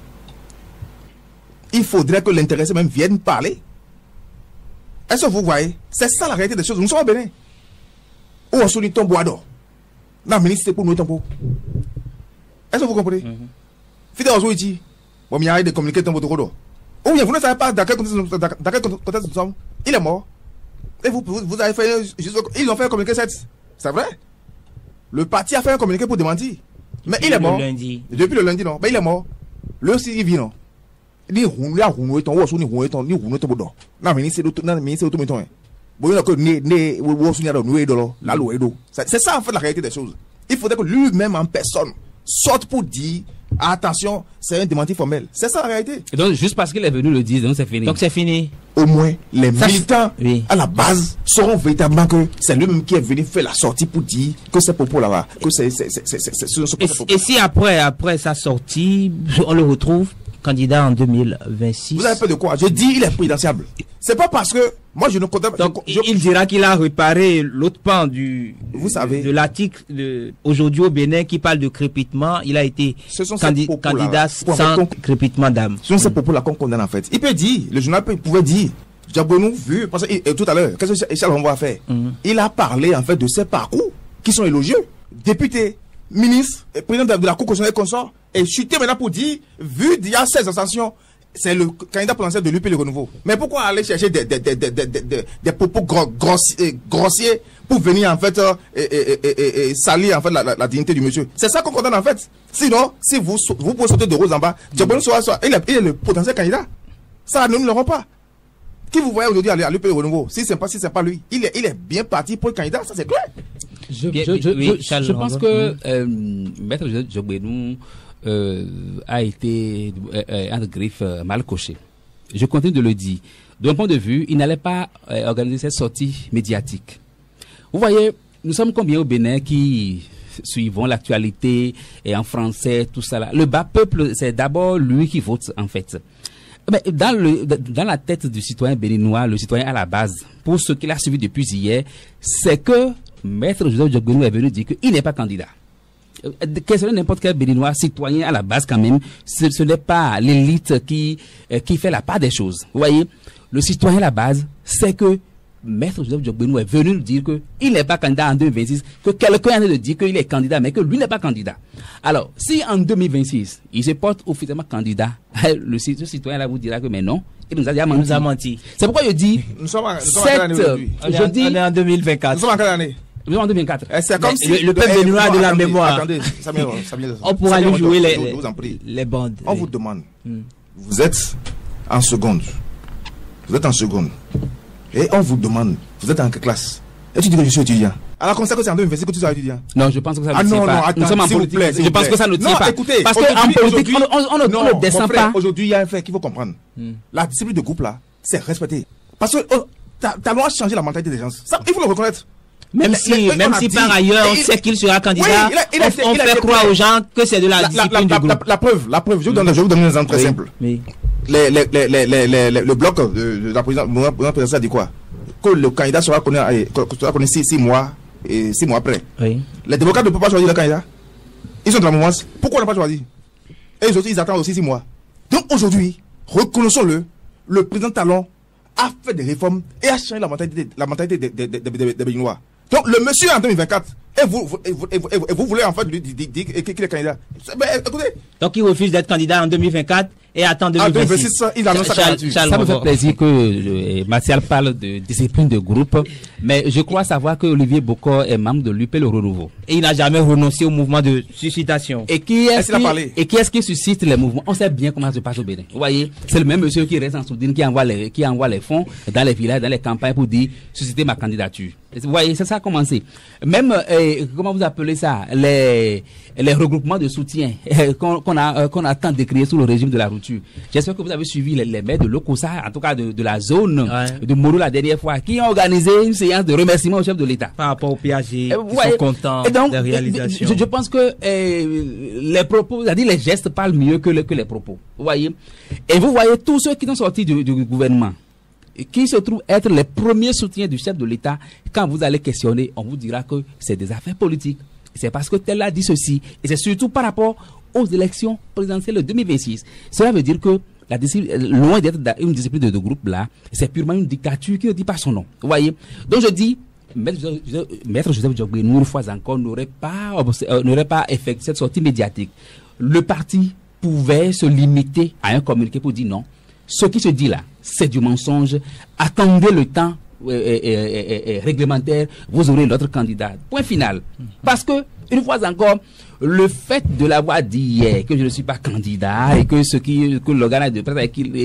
Il faudrait que l'intéressé même vienne parler. Est-ce que vous voyez? C'est ça la réalité des choses. Nous sommes au Bénin. Où on souligne ton bois d'or. La ministre, c'est pour nous tombeau. Est-ce que vous comprenez? Fidèle aux outils. Bon, il y a des communiqués dans votre rodo. Ou bien vous ne savez pas dans quel contexte nous sommes. Il est mort. Et vous avez fait. Ils ont fait un communiqué 7. C'est vrai. Le parti a fait un communiqué pour démentir. Mais il est mort. Lundi. Depuis le lundi, non. Mais il est mort. Le aussi, il vit, non. Ni roule, roule, ton, ou ni roule, ton, ni roule, ton, bon. Non, mais c'est l'autre, non, mais c'est l'autre, ton. Bon, il y a que né, ou souvenir de noué, la loi, c'est ça, en fait, la réalité des choses. Il faudrait que lui-même, en personne, sorte pour dire, attention, c'est un démenti formel. C'est ça, la réalité. Et donc, juste parce qu'il est venu le dire, donc c'est fini. Donc, c'est fini. Au moins, les militants, oui, à la base, sauront véritablement que c'est lui-même qui est venu faire la sortie pour dire que ces propos là-bas, que et si après sa sortie, on le retrouve candidat en 2026. Vous avez peur de quoi? Je dis il est présidentiable. C'est pas parce que moi je ne condamne. Donc il dira qu'il a réparé l'autre pan vous savez, de l'article aujourd'hui au Bénin qui parle de crépitement. Il a été candidat sans crépitement d'âme. Ce sont ces propos-là qu'on condamne en fait. Il peut dire, le journal pouvait dire, Diabonou vu, parce que tout à l'heure, qu'est-ce que Charles Rombois a fait? Il a parlé en fait de ses parcours qui sont élogieux. Député, ministre, président de la Cour constitutionnelle consort, et chuté maintenant pour dire, vu d'il y a 16 abstentions, c'est le candidat potentiel de l'UP Le Renouveau. Mais pourquoi aller chercher des propos grossiers pour venir en fait salir en fait la dignité du monsieur? C'est ça qu'on condamne en fait. Sinon, si vous pouvez sauter de rose en bas, il est le potentiel candidat. Ça, nous ne l'aurons pas. Qui vous voyez aujourd'hui à l'UP Le Renouveau? Si c'est pas lui, il est bien parti pour le candidat, ça c'est clair. Je pense que Maître Djogbenou a été entre griffes mal coché. Je continue de le dire. De mon point de vue, il n'allait pas organiser cette sortie médiatique. Vous voyez, nous sommes combien au Bénin qui suivons l'actualité et en français, tout ça là. Le bas peuple, c'est d'abord lui qui vote en fait. Mais dans la tête du citoyen béninois, le citoyen à la base, pour ce qu'il a suivi depuis hier, c'est que Maître Joseph Djogbenou est venu dire qu'il n'est pas candidat. Questionner n'importe quel béninois, citoyen à la base quand même, ce n'est pas l'élite qui fait la part des choses. Vous voyez, le citoyen à la base, c'est que Maître Joseph Djogbenou est venu nous dire qu'il n'est pas candidat en 2026, que quelqu'un vient de dire qu'il est candidat, mais que lui n'est pas candidat. Alors, si en 2026, il se porte officiellement candidat, ce citoyen-là vous dira que mais non, il nous a menti. C'est pourquoi je dis, nous sommes en quelle année aujourd'hui? On est en 2024. Nous sommes en quelle année? Nous sommes en 2004. C'est comme si le peuple béninois de la mémoire. Attendez, on pourra lui jouer les bandes. On vous demande, vous êtes en seconde. Vous êtes en seconde. Et on vous demande, vous êtes en quelle classe? Et tu dis que je suis étudiant. Alors comme ça que c'est en 2026 que tu seras étudiant? Non, je pense que ça ne tient pas. Attends, nous sommes en politique. Je pense que ça ne tient pas. Écoutez, parce qu'en politique, on ne descend pas. Aujourd'hui, il y a un fait qu'il faut comprendre. La discipline de groupe là, c'est respecté. Parce que ta loi a changé la mentalité des gens. Ça, il faut le reconnaître. Même si par ailleurs on sait qu'il sera candidat, on fait croire aux gens que c'est de la discipline du groupe. La preuve, je vous donne un exemple très simple. Le bloc de la présidence a dit quoi? Que le candidat sera connu 6 mois et 6 mois après. Oui. Les démocrates ne peuvent pas choisir le candidat. Ils sont dans la mouvance. Pourquoi on n'a pas choisi? Et les autres, ils attendent aussi 6 mois. Donc aujourd'hui, reconnaissons-le, le président Talon a fait des réformes et a changé la mentalité des Béninois. Donc le monsieur en 2024, et vous voulez en fait lui dire qu'il est candidat. Écoutez. Donc il refuse d'être candidat en 2024 et attend 2026. Il annonce ça me fait plaisir que Martial parle de discipline de groupe, mais je crois savoir que Olivier Bokor est membre de l'UP Le Renouveau. Et il n'a jamais renoncé au mouvement de suscitation. Et qui est-ce qui suscite les mouvements? On sait bien comment ça se passe au Bénin. Vous voyez, c'est le même monsieur qui reste en sourdine, qui envoie les fonds dans les villages, dans les campagnes pour dire susciter ma candidature. Vous voyez, c'est ça a commencé. Même, comment vous appelez ça, les regroupements de soutien qu'on a tant décrié sous le régime de la rupture. J'espère que vous avez suivi les maires de l'Okosa, en tout cas de la zone de Moro la dernière fois, qui ont organisé une séance de remerciement au chef de l'État. Par rapport au Piaget, ils sont contents des réalisations. Je pense que les propos, c'est-à-dire les gestes parlent mieux que les propos. Vous voyez. Et vous voyez tous ceux qui sont sortis du gouvernement, qui se trouvent être les premiers soutiens du chef de l'État, quand vous allez questionner, on vous dira que c'est des affaires politiques. C'est parce que tel a dit ceci. Et c'est surtout par rapport aux élections présidentielles de 2026. Cela veut dire que la discipline, loin d'être une discipline de groupe là, c'est purement une dictature qui ne dit pas son nom. Vous voyez? Donc je dis, Maître Joseph Djogbenou, une fois encore, n'aurait pas effectué cette sortie médiatique. Le parti pouvait se limiter à un communiqué pour dire non. Ce qui se dit là, c'est du mensonge. Attendez le temps réglementaire, vous aurez l'autre candidat. Point final. Parce que une fois encore, le fait de l'avoir dit hier que je ne suis pas candidat et que que l'organe de presse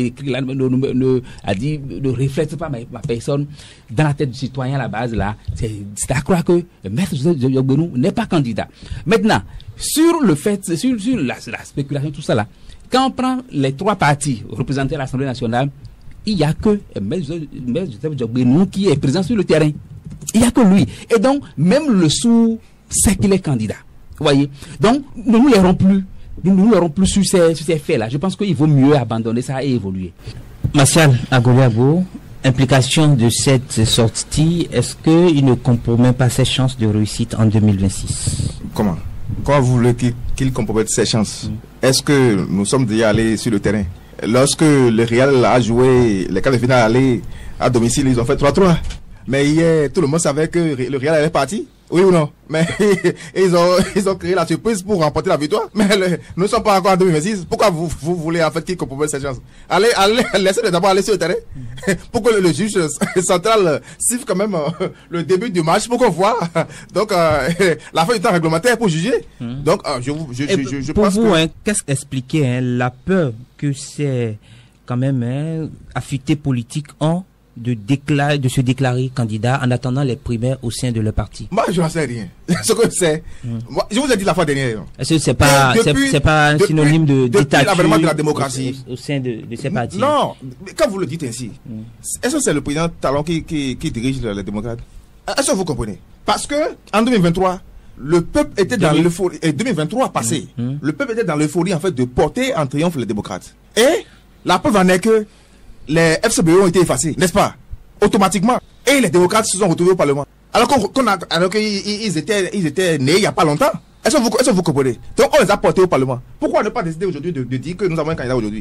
a dit ne reflète pas ma personne dans la tête du citoyen à la base là, c'est à croire que Maître Joseph Diogbenou n'est pas candidat. Maintenant, sur le fait, sur la spéculation, tout ça là, quand on prend les 3 partis représentés à l'Assemblée nationale, il n'y a que Maître Joseph Diogbenou qui est présent sur le terrain. Il n'y a que lui. Et donc, même le sous sait qu'il est candidat. Vous voyez? Donc, nous ne l'aurons plus sur ces faits-là. Je pense qu'il vaut mieux abandonner ça et évoluer. Martial Agoliabo, implication de cette sortie, est-ce qu'il ne compromet pas ses chances de réussite en 2026? Comment vous voulez qu'il compromette ses chances? Est-ce que nous sommes déjà allés sur le terrain? Lorsque le Real a joué les quarts de finale aller à domicile, ils ont fait 3-3. Mais hier, tout le monde savait que le Real allait partir. Oui ou non? Mais ils ont créé la surprise pour remporter la victoire. Mais nous ne sommes pas encore en 2026. Pourquoi vous voulez en fait qu'il compromette ses chances? Allez, laissez-le d'abord aller sur le terrain. Pour que le juge central siffle quand même le début du match pour qu'on voit. Donc, la fin du temps réglementaire pour juger. Donc, je pour pense vous, que... qu'est-ce qu'expliquer la peur que c'est quand même affûtés politiques ont de se déclarer candidat en attendant les primaires au sein de leur parti? Moi, je n'en sais rien. Ce que c'est, moi, je vous ai dit la fois dernière. Est-ce que c'est pas un synonyme de dictature l'avènement de la démocratie au sein de ces partis? Non, mais quand vous le dites ainsi, est-ce que c'est le président Talon qui dirige les démocrates? Est-ce que vous comprenez? Parce que en 2023, le peuple était dans l'euphorie. Et 2023 passé, le peuple était dans l'euphorie en fait de porter en triomphe les démocrates. Et la preuve en est que les FCBO ont été effacés, n'est-ce pas? Automatiquement. Et les démocrates se sont retrouvés au Parlement. Alors qu'ils étaient nés il n'y a pas longtemps. Est-ce que vous comprenez? Donc on les a portés au Parlement. Pourquoi ne pas décider aujourd'hui de dire que nous avons un candidat aujourd'hui?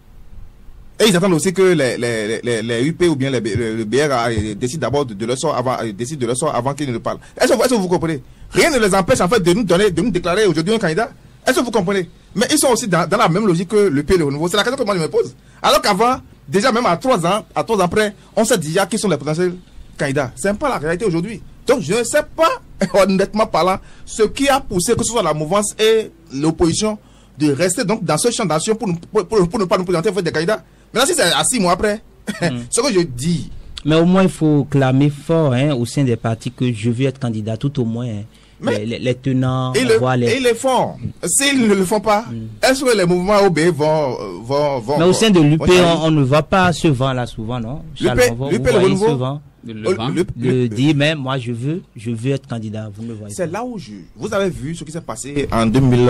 Et ils attendent aussi que les UP ou bien le BR décident d'abord de leur sort avant qu'ils ne parlent. Est-ce que vous comprenez? Rien ne les empêche en fait de nous déclarer aujourd'hui un candidat. Est-ce que vous comprenez? Mais ils sont aussi dans la même logique que le PL Renouveau. C'est la question que moi je me pose. Alors qu'avant, déjà même à 3 ans près, on sait déjà qui sont les potentiels candidats. C'est pas la réalité aujourd'hui. Donc je ne sais pas, honnêtement parlant, ce qui a poussé que ce soit la mouvance et l'opposition de rester donc dans ce champ d'action pour ne pas nous présenter des candidats. Maintenant, si c'est à 6 mois après, ce que je dis. Mais au moins, il faut clamer fort au sein des partis que je veux être candidat, tout au moins. Les tenants, et ils le font. S'ils ne le font pas, est-ce que les mouvements OB vont mais au sein de l'UP, on ne voit pas ce vent-là souvent, non? L'UP, le renouveau, ce vent de dire, mais moi, je veux être candidat. Vous me voyez. C'est là où vous avez vu ce qui s'est passé en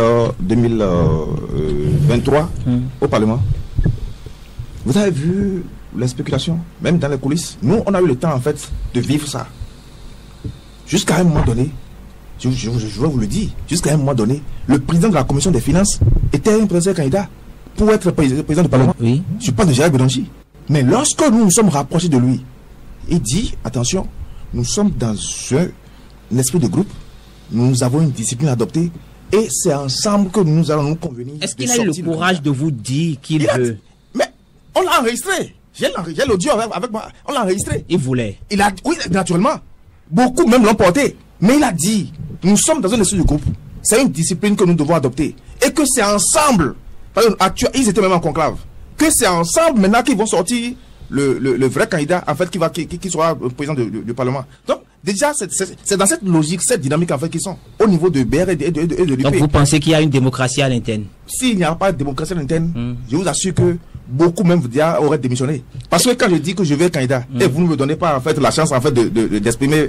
2023 au Parlement. Vous avez vu les spéculations, même dans les coulisses. Nous, on a eu le temps, en fait, de vivre ça. Jusqu'à un moment donné, je vais vous le dire, jusqu'à un moment donné, le président de la commission des finances était un président candidat pour être président du Parlement. Oui. Je parle de Gérald Bédonji. Mais lorsque nous nous sommes rapprochés de lui, il dit, attention, nous sommes dans un esprit de groupe, nous avons une discipline adoptée, et c'est ensemble que nous allons nous convenir. Est-ce qu'il a eu le courage de vous dire qu'il veut? Mais on l'a enregistré. J'ai l'audio avec moi. On l'a enregistré. Il voulait. Oui, naturellement. Beaucoup même l'ont porté. Mais il a dit, nous sommes dans un esprit de groupe. C'est une discipline que nous devons adopter. Et que c'est ensemble. Parce que ils étaient même en conclave. Que c'est ensemble maintenant qu'ils vont sortir le vrai candidat, en fait, qui sera président du Parlement. Donc, déjà, c'est dans cette logique, cette dynamique, en fait, qu'ils sont. Au niveau de BR et de l'UP. Donc, vous pensez qu'il y a une démocratie à l'interne? S'il n'y a pas de démocratie à l'interne, je vous assure que beaucoup même auraient démissionné. Parce que quand je dis que je vais être candidat, et vous ne me donnez pas en fait la chance en fait d'exprimer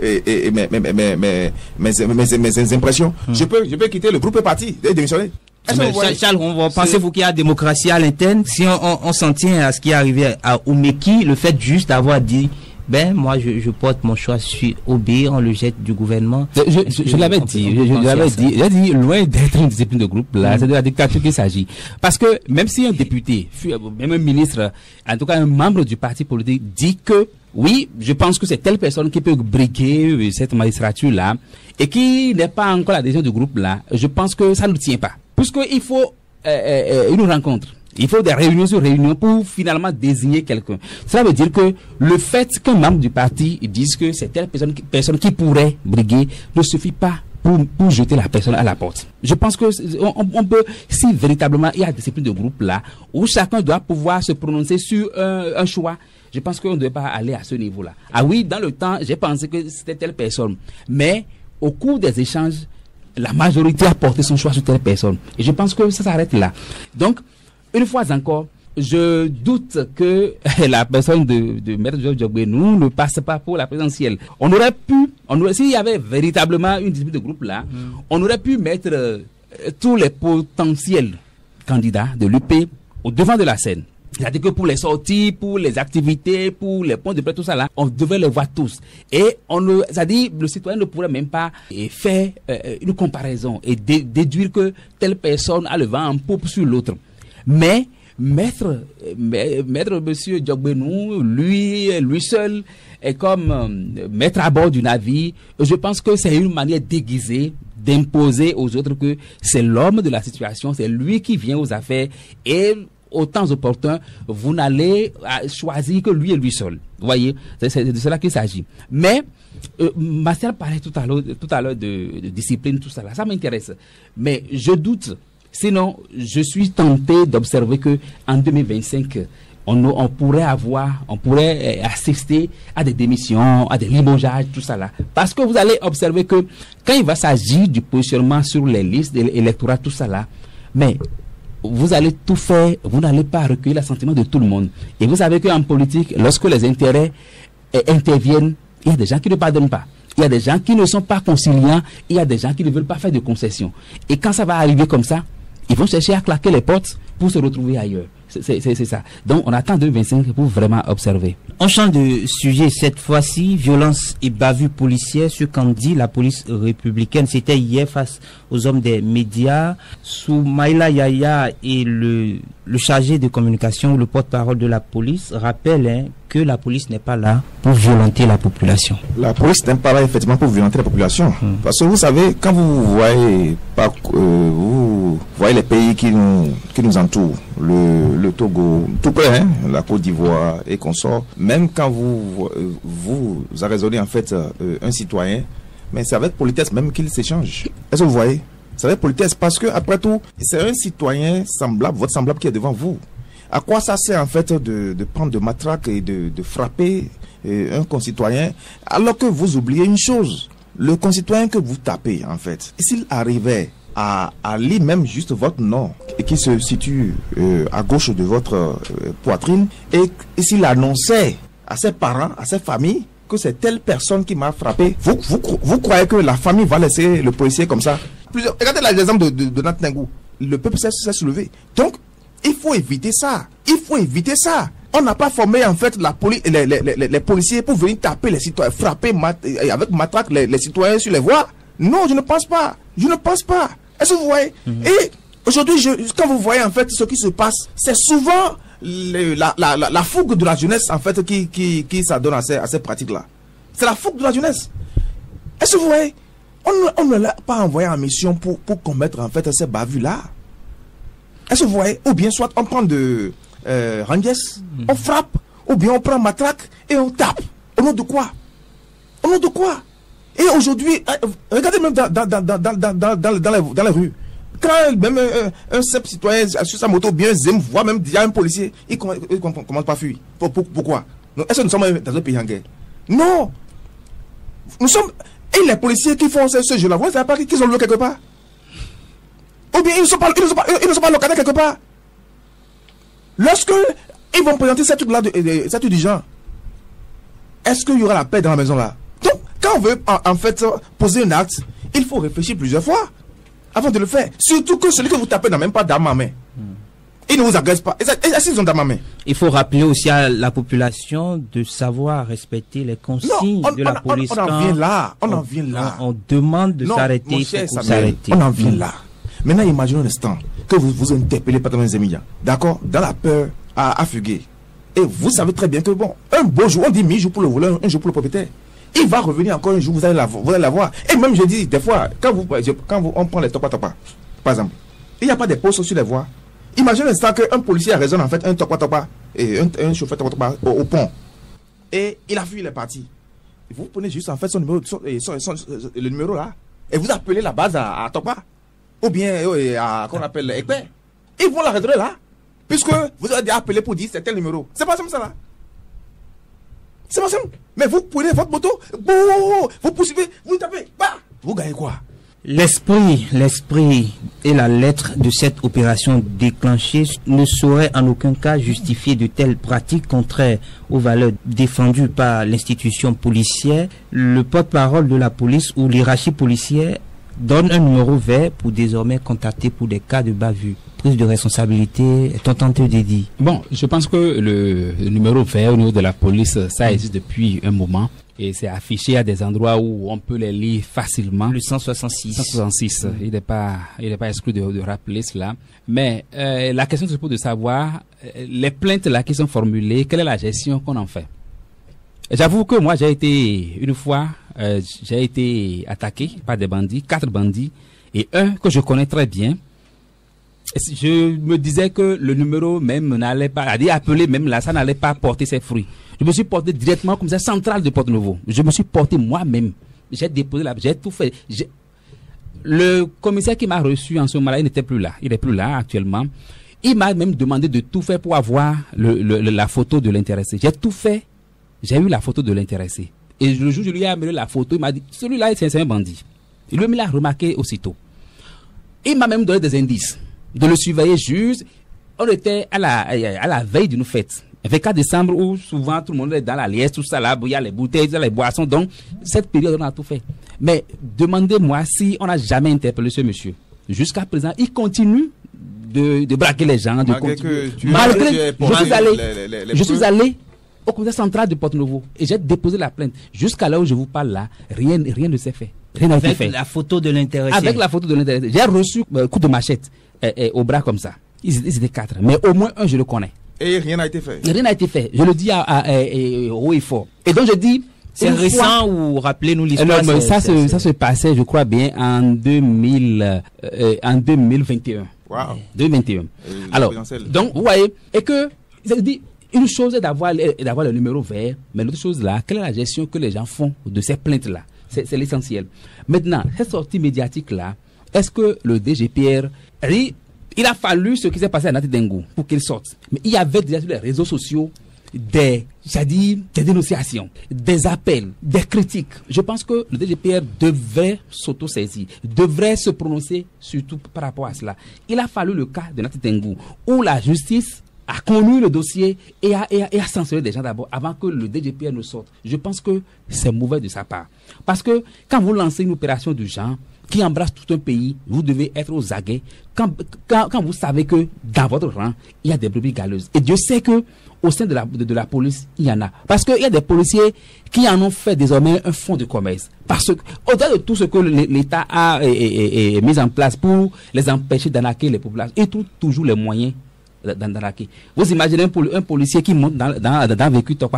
mes impressions, je peux quitter le groupe et partir et démissionner. Charles, pensez-vous qu'il y a démocratie à l'interne? Si on s'en tient à ce qui est arrivé à Oumeki, le fait juste d'avoir dit moi je porte mon choix sur OB, on le jette du gouvernement. Je l'avais dit, j'ai dit loin d'être une discipline de groupe là, c'est de la dictature qu'il s'agit. Parce que même si un député, même un ministre, en tout cas un membre du parti politique dit que oui, je pense que c'est telle personne qui peut briguer cette magistrature là et qui n'est pas encore l'adhésion du groupe là, je pense que ça ne tient pas. Puisqu'il faut une rencontre. Il faut des réunions sur réunions pour finalement désigner quelqu'un. Cela veut dire que le fait qu'un membre du parti dise que c'est telle personne qui pourrait briguer ne suffit pas pour jeter la personne à la porte. Je pense que on peut, si véritablement il y a des disciplines de groupe là, où chacun doit pouvoir se prononcer sur un choix, je pense qu'on ne doit pas aller à ce niveau-là. Ah oui, dans le temps, j'ai pensé que c'était telle personne, mais au cours des échanges, la majorité a porté son choix sur telle personne. Et je pense que ça s'arrête là. Donc, une fois encore, je doute que la personne de Maître Georges Diogbenou ne passe pas pour la présidentielle. S'il y avait véritablement une discipline de groupe là, on aurait pu mettre tous les potentiels candidats de l'UP au devant de la scène. C'est-à-dire que pour les sorties, pour les activités, pour les points de presse, tout ça là, on devait les voir tous. Et c'est-à-dire, le citoyen ne pourrait même pas faire une comparaison et déduire que telle personne a le vent en poupe sur l'autre. Mais Maître Monsieur Diogbenou, lui seul est comme maître à bord du navire. Je pense que c'est une manière déguisée d'imposer aux autres que c'est l'homme de la situation, c'est lui qui vient aux affaires et au temps opportun, vous n'allez choisir que lui et lui seul. Vous voyez, c'est de cela qu'il s'agit. Mais Martial parlait tout à l'heure de discipline, tout ça là, ça m'intéresse. Mais je doute. Sinon, je suis tenté d'observer que en 2025, on pourrait assister à des démissions, à des limogeages, tout ça là. Parce que vous allez observer que quand il va s'agir du positionnement sur les listes électorales, tout ça là, mais vous allez tout faire, vous n'allez pas recueillir l'assentiment de tout le monde. Et vous savez qu'en politique, lorsque les intérêts interviennent, il y a des gens qui ne pardonnent pas. Il y a des gens qui ne sont pas conciliants, il y a des gens qui ne veulent pas faire de concessions. Et quand ça va arriver comme ça, ils vont chercher à claquer les portes pour se retrouver ailleurs. C'est ça. Donc on attend 2025 pour vraiment observer. On change de sujet cette fois-ci, violence et bavure policière, ce qu'en dit la police républicaine. C'était hier face aux hommes des médias. Soumaïla Yaya et le chargé de communication, le porte-parole de la police, rappellent que la police n'est pas là pour violenter la population. La police n'est pas là effectivement pour violenter la population. Parce que vous savez, quand vous voyez les pays qui nous entourent, le Togo, tout près, la Côte d'Ivoire et consorts, même quand vous arraisonnez en fait un citoyen, mais c'est avec politesse même qu'il s'échange. Est-ce que vous voyez? C'est avec politesse parce que après tout, c'est un citoyen semblable, votre semblable qui est devant vous. À quoi ça sert en fait de prendre de matraque et de frapper un concitoyen alors que vous oubliez une chose, le concitoyen que vous tapez en fait, s'il arrivait à lire même juste votre nom et qui se situe à gauche de votre poitrine et s'il annonçait à ses parents, à ses familles que c'est telle personne qui m'a frappé, vous croyez que la famille va laisser le policier comme ça? Regardez l'exemple de Natnengou. Le peuple s'est soulevé. Donc, il faut éviter ça. Il faut éviter ça. On n'a pas formé en fait les policiers pour venir taper les citoyens, frapper avec matraque les citoyens sur les voies. Non, je ne pense pas. Je ne pense pas. Est-ce que vous voyez? Et aujourd'hui, quand vous voyez en fait ce qui se passe, c'est souvent la fougue de la jeunesse en fait qui s'adonne à ces pratiques-là. C'est la fougue de la jeunesse. Est-ce que vous voyez? On ne l'a pas envoyé en mission pour commettre en fait ces bavures-là. Est-ce que vous voyez? Ou bien soit on prend de Ranges, on frappe, ou bien on prend matraque et on tape. Au nom de quoi? Au nom de quoi? Et aujourd'hui, regardez même dans les rues. Quand même un simple citoyen sur sa moto bien zème, voit même déjà un policier, il commence pas à fuir. Pourquoi? Est-ce que nous sommes dans un pays en guerre? Non. Nous sommes... Et les policiers qui font ce jeu-là, vous ne savez pas qu'ils ont loué quelque part? Ou bien ils ne sont pas locataires quelque part? Lorsque ils vont présenter cette truc-là, cette du genre, est-ce qu'il y aura la paix dans la maison là? Donc, quand on veut en fait poser un acte, il faut réfléchir plusieurs fois avant de le faire. Surtout que celui que vous tapez n'a même pas d'arme à main. Ils ne vous agressent pas. Est-ce qu'ils ont d'arme à main? Il faut rappeler aussi à la population de savoir respecter les consignes de la police. On en vient là. On en vient là. On demande de s'arrêter. Il faut s'arrêter. On en vient là. Maintenant, imaginez un instant que vous interpellez Patrick Zemilla. D'accord? Dans la peur à fuguer. Et vous savez très bien que bon, un beau jour, on dit 1000 jours pour le voleur, un jour pour le propriétaire. Il va revenir encore un jour, vous allez la voir. Et même, je dis, des fois, quand on prend les topa, par exemple, il n'y a pas de postes sur les voies. Imaginez l'instant qu'un policier raisonne en fait un topa et un chauffeur topa au pont. Et il a fui, il est parti. Vous prenez juste en fait son numéro, le numéro là. et vous appelez la base à Tokpa, ou bien à, qu'on appelle Ekpe, ils vont l'arrêter là, puisque vous avez appelé pour dire c'est tel numéro. C'est pas simple ça là. C'est pas simple. Mais vous prenez votre moto, vous poursuivez, vous tapez, bah, vous gagnez quoi? L'esprit et la lettre de cette opération déclenchée ne saurait en aucun cas justifier de telles pratiques contraires aux valeurs défendues par l'institution policière. Le porte-parole de la police ou l'hiérarchie policière donne un numéro vert pour désormais contacter pour des cas de bavure. Prise de responsabilité, est-on tenté de dire? Bon, je pense que le numéro vert au niveau de la police, ça existe depuis un moment. Et c'est affiché à des endroits où on peut les lire facilement. Le 166. 166. Il n'est pas exclu de rappeler cela. Mais la question se pose de savoir, les plaintes là qui sont formulées, quelle est la gestion qu'on en fait? J'avoue que moi, une fois, j'ai été attaqué par des bandits, 4 bandits, et un que je connais très bien. Je me disais que le numéro même n'allait pas, appeler même là, ça n'allait pas porter ses fruits. Je me suis porté directement comme ça, centrale de Porto-Novo. Je me suis porté moi-même. J'ai déposé j'ai tout fait. Le commissaire qui m'a reçu en ce moment-là, il n'était plus là. Il n'est plus là actuellement. Il m'a même demandé de tout faire pour avoir la photo de l'intéressé. J'ai tout fait. J'ai eu la photo de l'intéressé. Et le jour où je lui ai amené la photo, il m'a dit, celui-là, c'est un bandit. Et lui, il l'a remarqué aussitôt. Il m'a même donné des indices. De le surveiller juste. On était à la veille d'une fête. Le 24 décembre où souvent tout le monde est dans la liesse, tout ça là, il y a les bouteilles, il y a les boissons. Donc, cette période, on a tout fait. Mais demandez-moi si on n'a jamais interpellé ce monsieur. Jusqu'à présent, il continue de braquer les gens. Je suis allé au commissariat central de Porto-Novo et j'ai déposé la plainte. Jusqu'à là où je vous parle là, rien ne s'est fait. Rien n'a été fait. Avec la photo de l'intéressé. Avec la photo de l'intéressé. J'ai reçu un coup de machette au bras comme ça. Ils étaient 4. Mais au moins un, je le connais. Et rien n'a été fait. Rien n'a été fait. Je le dis haut et fort. Et donc je dis, c'est récent ou rappelez-nous l'histoire. Ça se passait, je crois bien, en 2021. Wow. 2021. Alors, donc vous voyez, et que ça dit, une chose est d'avoir le numéro vert, mais l'autre chose là, quelle est la gestion que les gens font de ces plaintes là? C'est l'essentiel. Maintenant, cette sortie médiatique là, est-ce que le DGPR, il a fallu ce qui s'est passé à Nati Dengo pour qu'il sorte. Mais il y avait déjà sur les réseaux sociaux des dénonciations, des appels, des critiques. Je pense que le DGPR devrait s'auto-saisir, devrait se prononcer surtout par rapport à cela. Il a fallu le cas de Nati Dengo où la justice a connu le dossier et a censuré des gens d'abord avant que le DGPR ne sorte. Je pense que c'est mauvais de sa part. Parce que quand vous lancez une opération du genre qui embrasse tout un pays, vous devez être aux aguets quand vous savez que dans votre rang, il y a des brebis galeuses. Et Dieu sait que au sein de la police, il y en a. Parce qu'il y a des policiers qui en ont fait désormais un fonds de commerce. Parce que, au-delà de tout ce que l'État a mis en place pour les empêcher d'arnaquer les populations, ils trouvent toujours les moyens d'arnaquer. Vous imaginez un policier qui monte dans un véhicule Tokpa.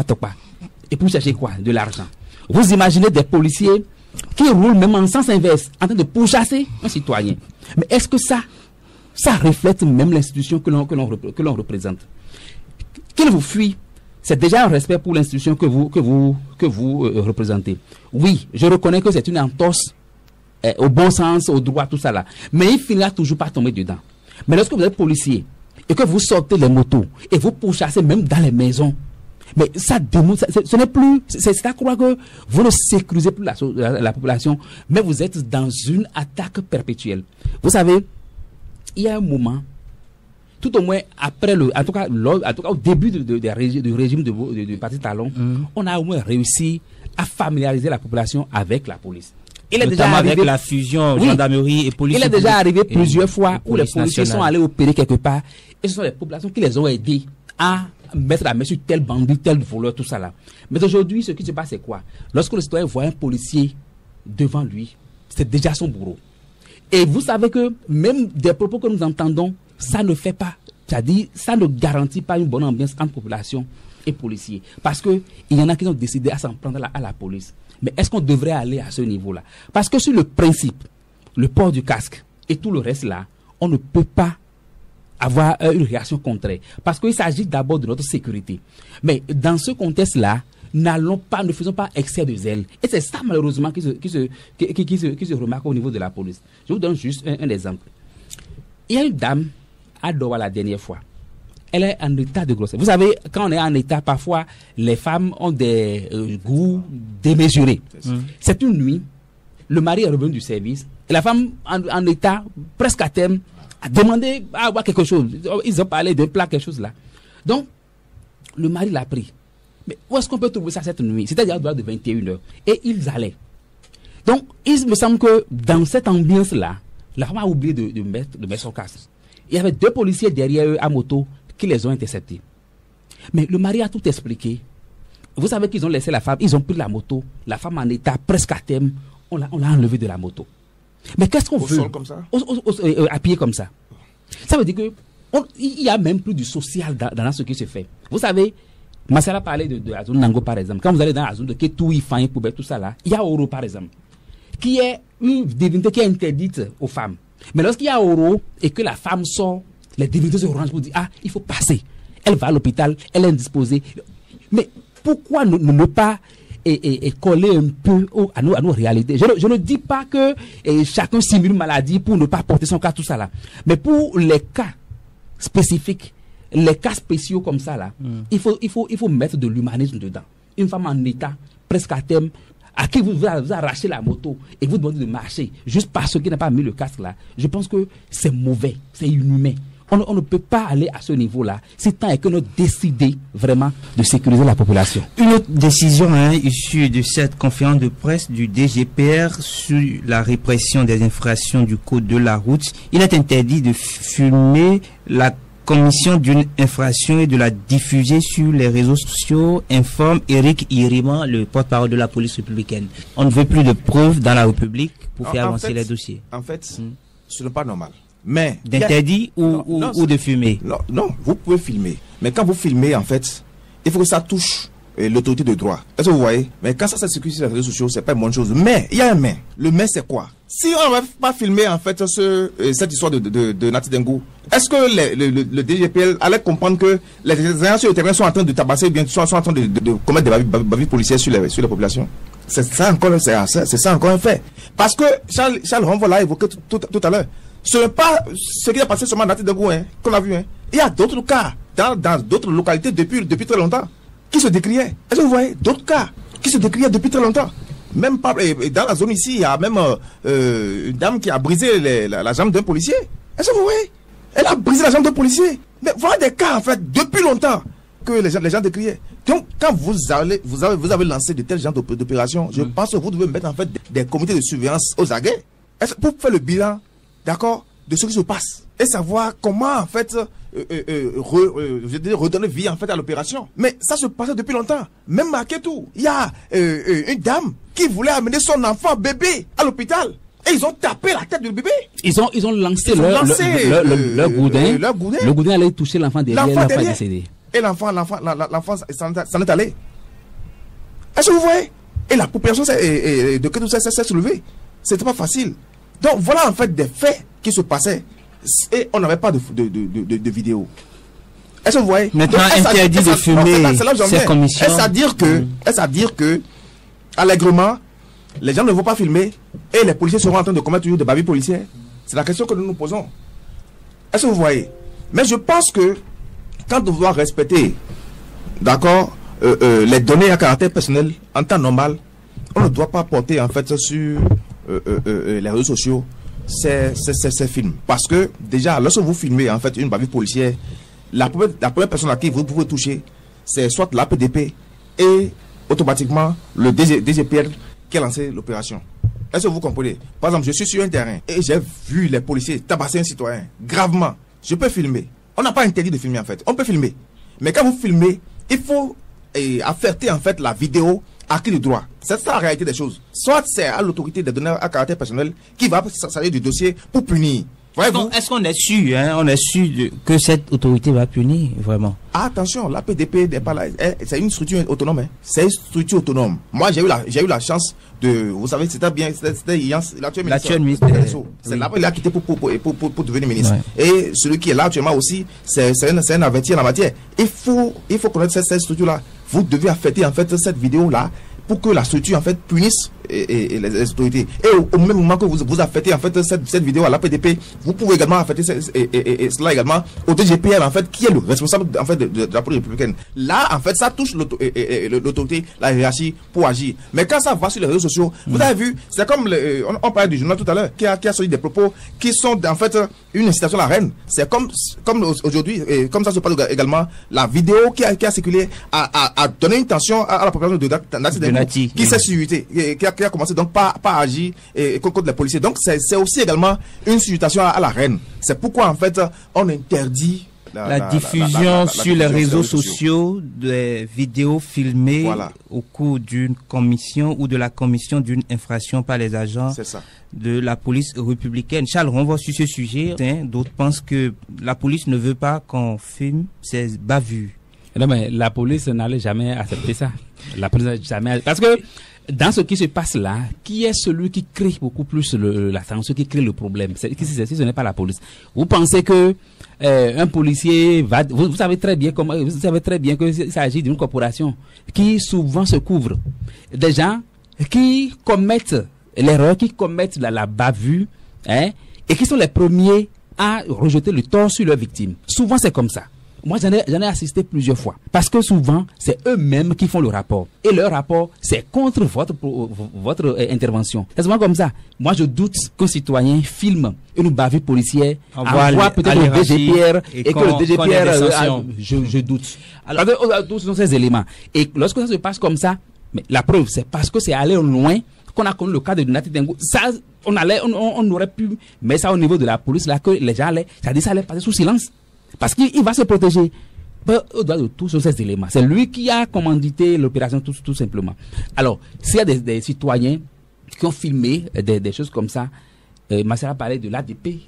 Et pour chercher quoi? De l'argent. Vous imaginez des policiers qui roulent même en sens inverse, en train de pourchasser un citoyen. Mais est-ce que ça reflète même l'institution que l'on représente? Qu'il vous fuit, c'est déjà un respect pour l'institution que vous représentez. Oui, je reconnais que c'est une entorse au bon sens, au droit, tout ça là. Mais il finira toujours par tomber dedans. Mais lorsque vous êtes policier et que vous sortez les motos et vous pourchassez même dans les maisons, mais ça démontre, ce n'est plus, c'est à croire que vous ne sécurisez plus la population, mais vous êtes dans une attaque perpétuelle. Vous savez, il y a un moment, tout au moins après en tout cas au début du régime de Patrice Talon, on a au moins réussi à familiariser la population avec la police. Il est déjà arrivé, avec la fusion gendarmerie et police. Il est déjà arrivé plusieurs fois où les policiers nationale sont allés opérer quelque part et ce sont les populations qui les ont aidés à mettre la main sur tel bandit, tel voleur, tout ça là. Mais aujourd'hui, ce qui se passe, c'est quoi? Lorsque le citoyen voit un policier devant lui, c'est déjà son bourreau. Et vous savez que même des propos que nous entendons, ça ne fait pas, c'est-à-dire, ça ne garantit pas une bonne ambiance entre population et policiers. Parce que il y en a qui ont décidé à s'en prendre à la police. Mais est-ce qu'on devrait aller à ce niveau-là? Parce que sur le principe, le port du casque et tout le reste là, on ne peut pas avoir une réaction contraire. Parce qu'il s'agit d'abord de notre sécurité. Mais dans ce contexte-là, ne faisons pas excès de zèle. Et c'est ça, malheureusement, qui se remarque au niveau de la police. Je vous donne juste un exemple. Il y a une dame à Doha la dernière fois. Elle est en état de grossesse. Vous savez, quand on est en état, parfois, les femmes ont des goûts démesurés. C'est une nuit, le mari est revenu du service, et la femme, en état presque à terme, a demandé à avoir quelque chose. Ils ont parlé d'un plat, quelque chose là. Donc, le mari l'a pris. Mais où est-ce qu'on peut trouver ça cette nuit? C'est-à-dire à l'heure de 21h. Et ils allaient. Donc, il me semble que dans cette ambiance-là, la femme a oublié de mettre son casque. Il y avait 2 policiers derrière eux à moto qui les ont interceptés. Mais le mari a tout expliqué. Vous savez qu'ils ont laissé la femme, ils ont pris la moto, la femme en état presque à terme, on l'a enlevée de la moto. Mais qu'est-ce qu'on veut? Au sol comme ça? À pied comme ça. Ça veut dire que il y a même plus du social dans ce qui se fait. Vous savez, Marcel a parlé de la zone Nango par exemple. Quand vous allez dans la zone de Ketouï, Fanny, Poubet, tout ça là, il y a Oro par exemple, qui est une divinité qui est interdite aux femmes. Mais lorsqu'il y a Oro et que la femme sort, les divinités se rangent pour dire ah, il faut passer. Elle va à l'hôpital, elle est indisposée. Mais pourquoi ne pas coller un peu à nos réalités? Je ne dis pas que chacun simule une maladie pour ne pas porter son cas, tout ça là. Mais pour les cas spécifiques, les cas spéciaux comme ça là, il faut mettre de l'humanisme dedans. Une femme en état, presque à terme, à qui vous arrachez la moto et vous demandez de marcher juste parce qu'il n'a pas mis le casque là, je pense que c'est mauvais, c'est inhumain. On ne peut pas aller à ce niveau-là. C'est temps que nous décidions vraiment de sécuriser la population. Une autre décision issue de cette conférence de presse du DGPR sur la répression des infractions du code de la route. Il est interdit de filmer la commission d'une infraction et de la diffuser sur les réseaux sociaux, informe Eric Iriman, le porte-parole de la police républicaine. On ne veut plus de preuves dans la République pour faire avancer les dossiers. En fait, ce n'est pas normal. Mais d'interdit ou de filmer? Non, vous pouvez filmer. Mais quand vous filmez, en fait, il faut que ça touche l'autorité de droit. Est-ce que vous voyez? Mais quand ça circule sur les réseaux sociaux, c'est pas une bonne chose. Mais il y a un mais. Le mais, c'est quoi? Si on n'avait pas filmé, en fait, cette histoire de Nati Dengou, est-ce que le DGPL allait comprendre que les agents sur le terrain sont en train de tabasser, bien sont en train de commettre des bavures policières sur la population? C'est ça encore un fait. Parce que Charles Renvo l'a évoqué tout à l'heure. Ce n'est pas ce qui est passé seulement dans Nati Dengou, qu'on a vu. Il y a d'autres cas dans d'autres localités depuis très longtemps qui se décriaient. Est-ce que vous voyez? D'autres cas qui se décriaient depuis très longtemps. Même pas, dans la zone ici, il y a même une dame qui a brisé la jambe d'un policier. Est-ce que vous voyez? Elle a brisé la jambe d'un policier. Mais voilà des cas, en fait, depuis longtemps que les gens décriaient. Donc, quand vous avez lancé de tels genres d'opérations, je pense que vous devez mettre en fait des comités de surveillance aux aguets pour faire le bilan, d'accord, de ce qui se passe et savoir comment en fait redonner vie en fait à l'opération. Mais ça se passait depuis longtemps. Même à Ketou, il y a une dame qui voulait amener son enfant bébé à l'hôpital. Et ils ont tapé la tête du bébé. Ils ont lancé leur goudin. Le goudin allait toucher l'enfant derrière. L'enfant est décédé. Et l'enfant s'en est allé. Est-ce que vous voyez? Et la population de Ketou s'est soulevée. C'était pas facile. Donc voilà en fait des faits qui se passaient. Et on n'avait pas de vidéo. Est-ce que vous voyez? Maintenant, interdit de filmer ces commissions. Est-ce à dire que allègrement, les gens ne vont pas filmer et les policiers seront en train de commettre toujours des bavures policières? C'est la question que nous nous posons. Est-ce que vous voyez? Mais je pense que quand on doit respecter, d'accord, les données à caractère personnel en temps normal, on ne doit pas porter en fait sur les réseaux sociaux ces films. Parce que déjà, lorsque vous filmez en fait une bavure policière, la première personne à qui vous pouvez toucher, c'est soit l'APDP et automatiquement le DGPR qui a lancé l'opération. Est-ce que vous comprenez? Par exemple, je suis sur un terrain et j'ai vu les policiers tabasser un citoyen gravement. Je peux filmer. On n'a pas interdit de filmer en fait. On peut filmer. Mais quand vous filmez, il faut affecter en fait la vidéo à qui le droit. C'est ça la réalité des choses. Soit c'est à l'autorité des données à caractère personnel qui va s'arrêter du dossier pour punir. Est-ce qu'on est sûr, on est sûr que cette autorité va punir vraiment? Attention, la PDP n'est pas là. C'est une structure autonome. C'est une structure autonome. Moi, j'ai eu la chance de, vous savez, c'était l'actuel ministre. C'est là qu'il a quitté pour devenir ministre. Ouais. Et celui qui est là actuellement aussi, c'est un averti en la matière. Il faut connaître cette structure-là. vous devez affecter en fait cette vidéo-là pour que la structure en fait punisse et les autorités. Et au même moment que vous affectez en fait cette vidéo à la PDP, vous pouvez également affecter cela également au DGPR en fait, qui est le responsable en fait de la police républicaine. Là en fait ça touche l'autorité, la hiérarchie pour agir. Mais quand ça va sur les réseaux sociaux, vous avez vu, c'est comme on parlait du journal tout à l'heure qui a sorti des propos qui sont en fait une incitation à la haine. C'est comme aujourd'hui, comme ça se passe également, la vidéo qui a circulé a donné une tension à la population de Nati qui s'est suivie, qui a commencé donc pas à agir contre les policiers. Donc c'est aussi également une situation à la haine. C'est pourquoi en fait on interdit la diffusion sur les réseaux sociaux des vidéos filmées au cours d'une commission ou de la commission d'une infraction par les agents de la police républicaine. Charles, on va sur ce sujet. D'autres pensent que la police ne veut pas qu'on filme ces bavures. Non, mais la police n'allait jamais accepter ça. La police n'allait jamais... Parce que dans ce qui se passe là, qui est celui qui crée beaucoup plus la tension, qui crée le problème? Si ce n'est pas la police. Vous pensez que un policier va... Vous savez très bien que ça s'agit d'une corporation qui souvent se couvre. Des gens qui commettent l'erreur, qui commettent la bavure, et qui sont les premiers à rejeter le tort sur leurs victimes. Souvent c'est comme ça. Moi, j'en ai assisté plusieurs fois. Parce que souvent, c'est eux-mêmes qui font le rapport. Et leur rapport, c'est contre votre intervention. C'est souvent comme ça. Moi, je doute qu'un citoyen filme une bavure policière, envoie peut-être le DGPR, et que le DGPR... Je doute. Alors, tous sont ces éléments. Et lorsque ça se passe comme ça, mais la preuve, c'est parce que c'est allé loin qu'on a connu le cas de Nati Dengo. Ça, on aurait pu mettre ça au niveau de la police, là, que les gens allaient, ça allait passer sous silence. Parce qu'il va se protéger. Au-delà de tous ces éléments, c'est lui qui a commandité l'opération tout simplement. Alors, s'il y a des citoyens qui ont filmé des choses comme ça, Marcel a parlé de l'ADP,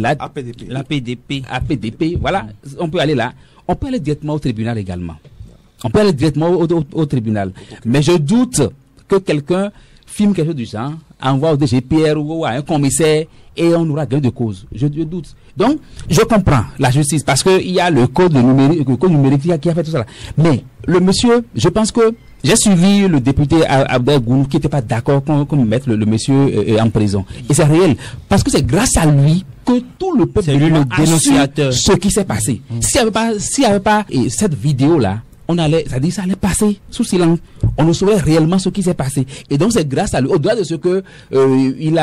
l'APDP, voilà, on peut aller là. On peut aller directement au tribunal également. On peut aller directement au tribunal. Mais je doute que quelqu'un filme quelque chose du genre, envoie au DGPR ou à un commissaire et on aura gain de cause. Je doute. Donc, je comprends la justice parce qu'il y a le code numérique qui a fait tout ça. Mais le monsieur, je pense que j'ai suivi le député Abdel Gounou qui n'était pas d'accord qu'on mette le monsieur en prison. Et c'est réel. Parce que c'est grâce à lui que tout le peuple a su ce qui s'est passé. S'il n'y avait pas cette vidéo-là, ça allait passer sous silence. On ne saurait réellement ce qui s'est passé. Et donc c'est grâce à lui, au-delà de ce que il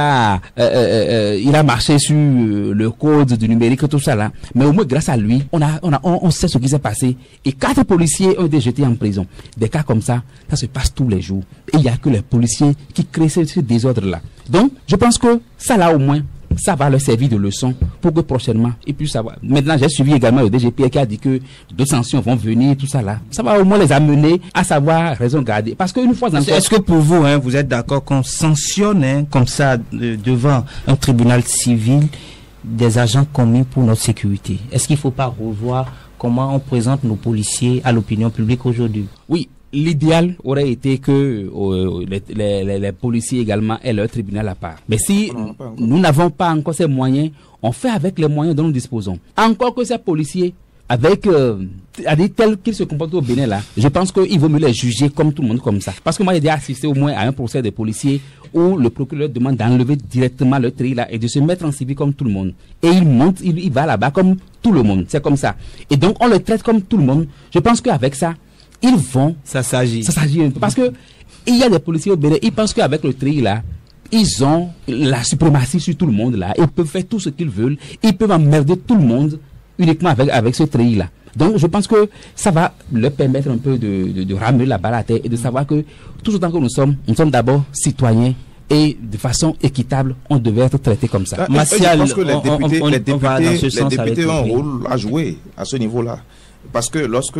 a marché sur le code du numérique, tout ça là, mais au moins grâce à lui, on sait ce qui s'est passé. Et 4 policiers ont été jetés en prison. Des cas comme ça se passe tous les jours. Et il n'y a que les policiers qui créent ce désordre là. Donc je pense que ça là au moins, ça va leur servir de leçon pour que prochainement ils puissent savoir. Maintenant, j'ai suivi également le DGPR qui a dit que d'autres sanctions vont venir, tout ça là. Ça va au moins les amener à savoir raison garder. Parce qu'une fois encore... Est-ce que pour vous, vous êtes d'accord qu'on sanctionne comme ça devant un tribunal civil des agents commis pour notre sécurité? Est-ce qu'il ne faut pas revoir comment on présente nos policiers à l'opinion publique aujourd'hui? Oui. L'idéal aurait été que les policiers également aient leur tribunal à part. Mais si nous n'avons pas encore ces moyens, on fait avec les moyens dont nous disposons. Encore que ces policiers, avec tel qu'ils se comportent au Bénin là, je pense qu'il vaut mieux les juger comme tout le monde comme ça. Parce que moi j'ai déjà assisté au moins à un procès de policiers où le procureur demande d'enlever directement le tri là et de se mettre en civil comme tout le monde. Et il monte, il va là-bas comme tout le monde. C'est comme ça. Et donc on le traite comme tout le monde. Je pense qu'avec ça, ils vont... Ça s'agit un peu. Parce que il y a des policiers au Bénin, ils pensent qu'avec le tri là, ils ont la suprématie sur tout le monde là. Ils peuvent faire tout ce qu'ils veulent. Ils peuvent emmerder tout le monde uniquement avec ce tri là. Donc je pense que ça va leur permettre un peu de ramener la balle à terre et de savoir que tout autant que nous sommes d'abord citoyens et de façon équitable, on devait être traité comme ça. Je pense que les députés ont un rôle à jouer à ce niveau-là. Parce que lorsque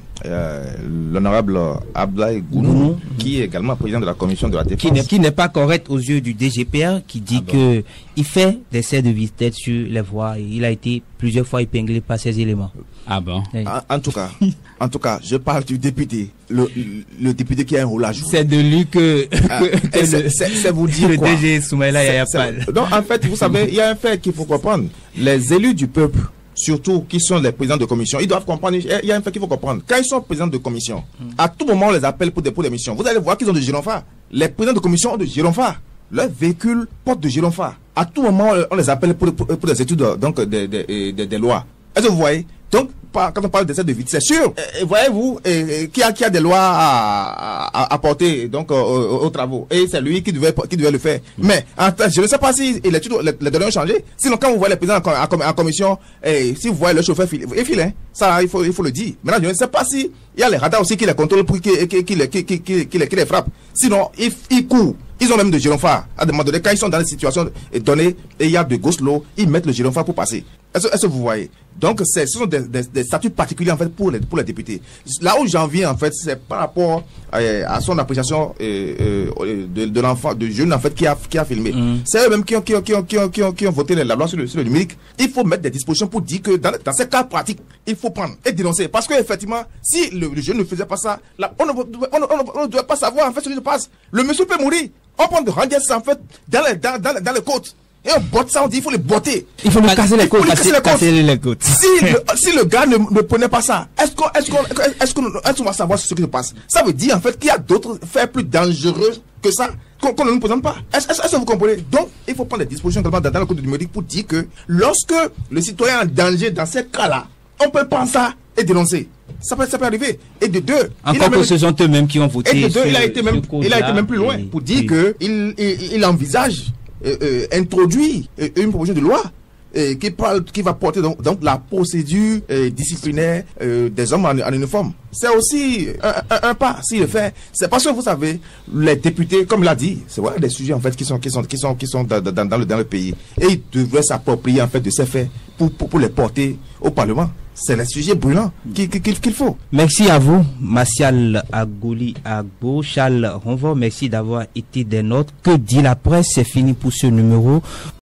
l'honorable Abdoulaye Gounou, qui est également président de la commission de la défense, qui n'est pas correct aux yeux du DGPR, qui dit que il fait des essais de vitesse sur les voies et il a été plusieurs fois épinglé par ces éléments. Ah bon? En tout cas, je parle du député, le député qui a un rôle à jouer. C'est de lui que c'est vous dire le quoi? DG Soumaïla Yaya Fall. Donc en fait, vous savez, il y a un fait qu'il faut comprendre. Les élus du peuple surtout qui sont les présidents de commission, ils doivent comprendre, il y a un fait qu'il faut comprendre. Quand ils sont présidents de commission, à tout moment on les appelle pour des missions. Vous allez voir qu'ils ont de gyrophares. Les présidents de commission ont de gyrophares. Leur véhicule porte de gyrophares. À tout moment on les appelle pour des études donc des lois. Est-ce que vous voyez? Donc, quand on parle d'essai de vitesse, c'est sûr. Voyez-vous, qui a des lois à porter donc aux travaux. Et c'est lui qui devait le faire. Mais je ne sais pas si les données ont changé. Sinon, quand vous voyez les présidents en commission, si vous voyez le chauffeur file, hein, ça il faut le dire. Maintenant, je ne sais pas si il y a les radars aussi qui les contrôlent pour qui les frappent. Sinon, ils courent. Ils ont même de gyrophares. À un moment donné, quand ils sont dans des situations données et il y a de go-slow, ils mettent le gyrophare pour passer. Est-ce que vous voyez? Donc, ce sont des statuts particuliers en fait pour les députés. Là où j'en viens en fait, c'est par rapport à son appréciation de l'enfant, du jeune en fait qui a filmé. C'est eux-mêmes qui ont voté la loi sur le numérique. Il faut mettre des dispositions pour dire que dans ces cas pratiques, il faut prendre et dénoncer. Parce que effectivement, si le jeune ne faisait pas ça, là, on ne doit pas savoir en fait ce qui se passe. Le monsieur peut mourir. On prend de rendre ça en fait dans les côtes. Et on botte ça, on dit il faut les botter. Il faut le casser les côtes. Casser les côtes. Si le gars ne prenait pas ça, est-ce qu'on va savoir ce qui se passe? Ça veut dire en fait qu'il y a d'autres faits plus dangereux que ça qu'on ne nous présente pas. Est-ce que vous comprenez? Donc, il faut prendre des dispositions dans le code du numérique pour dire que lorsque le citoyen est en danger dans ces cas-là, on peut prendre ça et dénoncer. Ça peut arriver. Et de deux, encore que ce sont eux-mêmes qui ont voté. Et de deux, il a été même plus loin pour dire que il envisage introduire une proposition de loi qui va porter donc la procédure disciplinaire des hommes en uniforme. C'est aussi un pas s'il le fait. C'est parce que vous savez, les députés, comme l'a dit, c'est voilà des sujets en fait qui sont dans le pays, et ils devraient s'approprier en fait de ces faits pour les porter au Parlement. C'est le sujet brûlant qu'il faut. Merci à vous, Martial Agoli Agbo, Charles Ronvaux. Merci d'avoir été des nôtres. Que dit la presse? C'est fini pour ce numéro.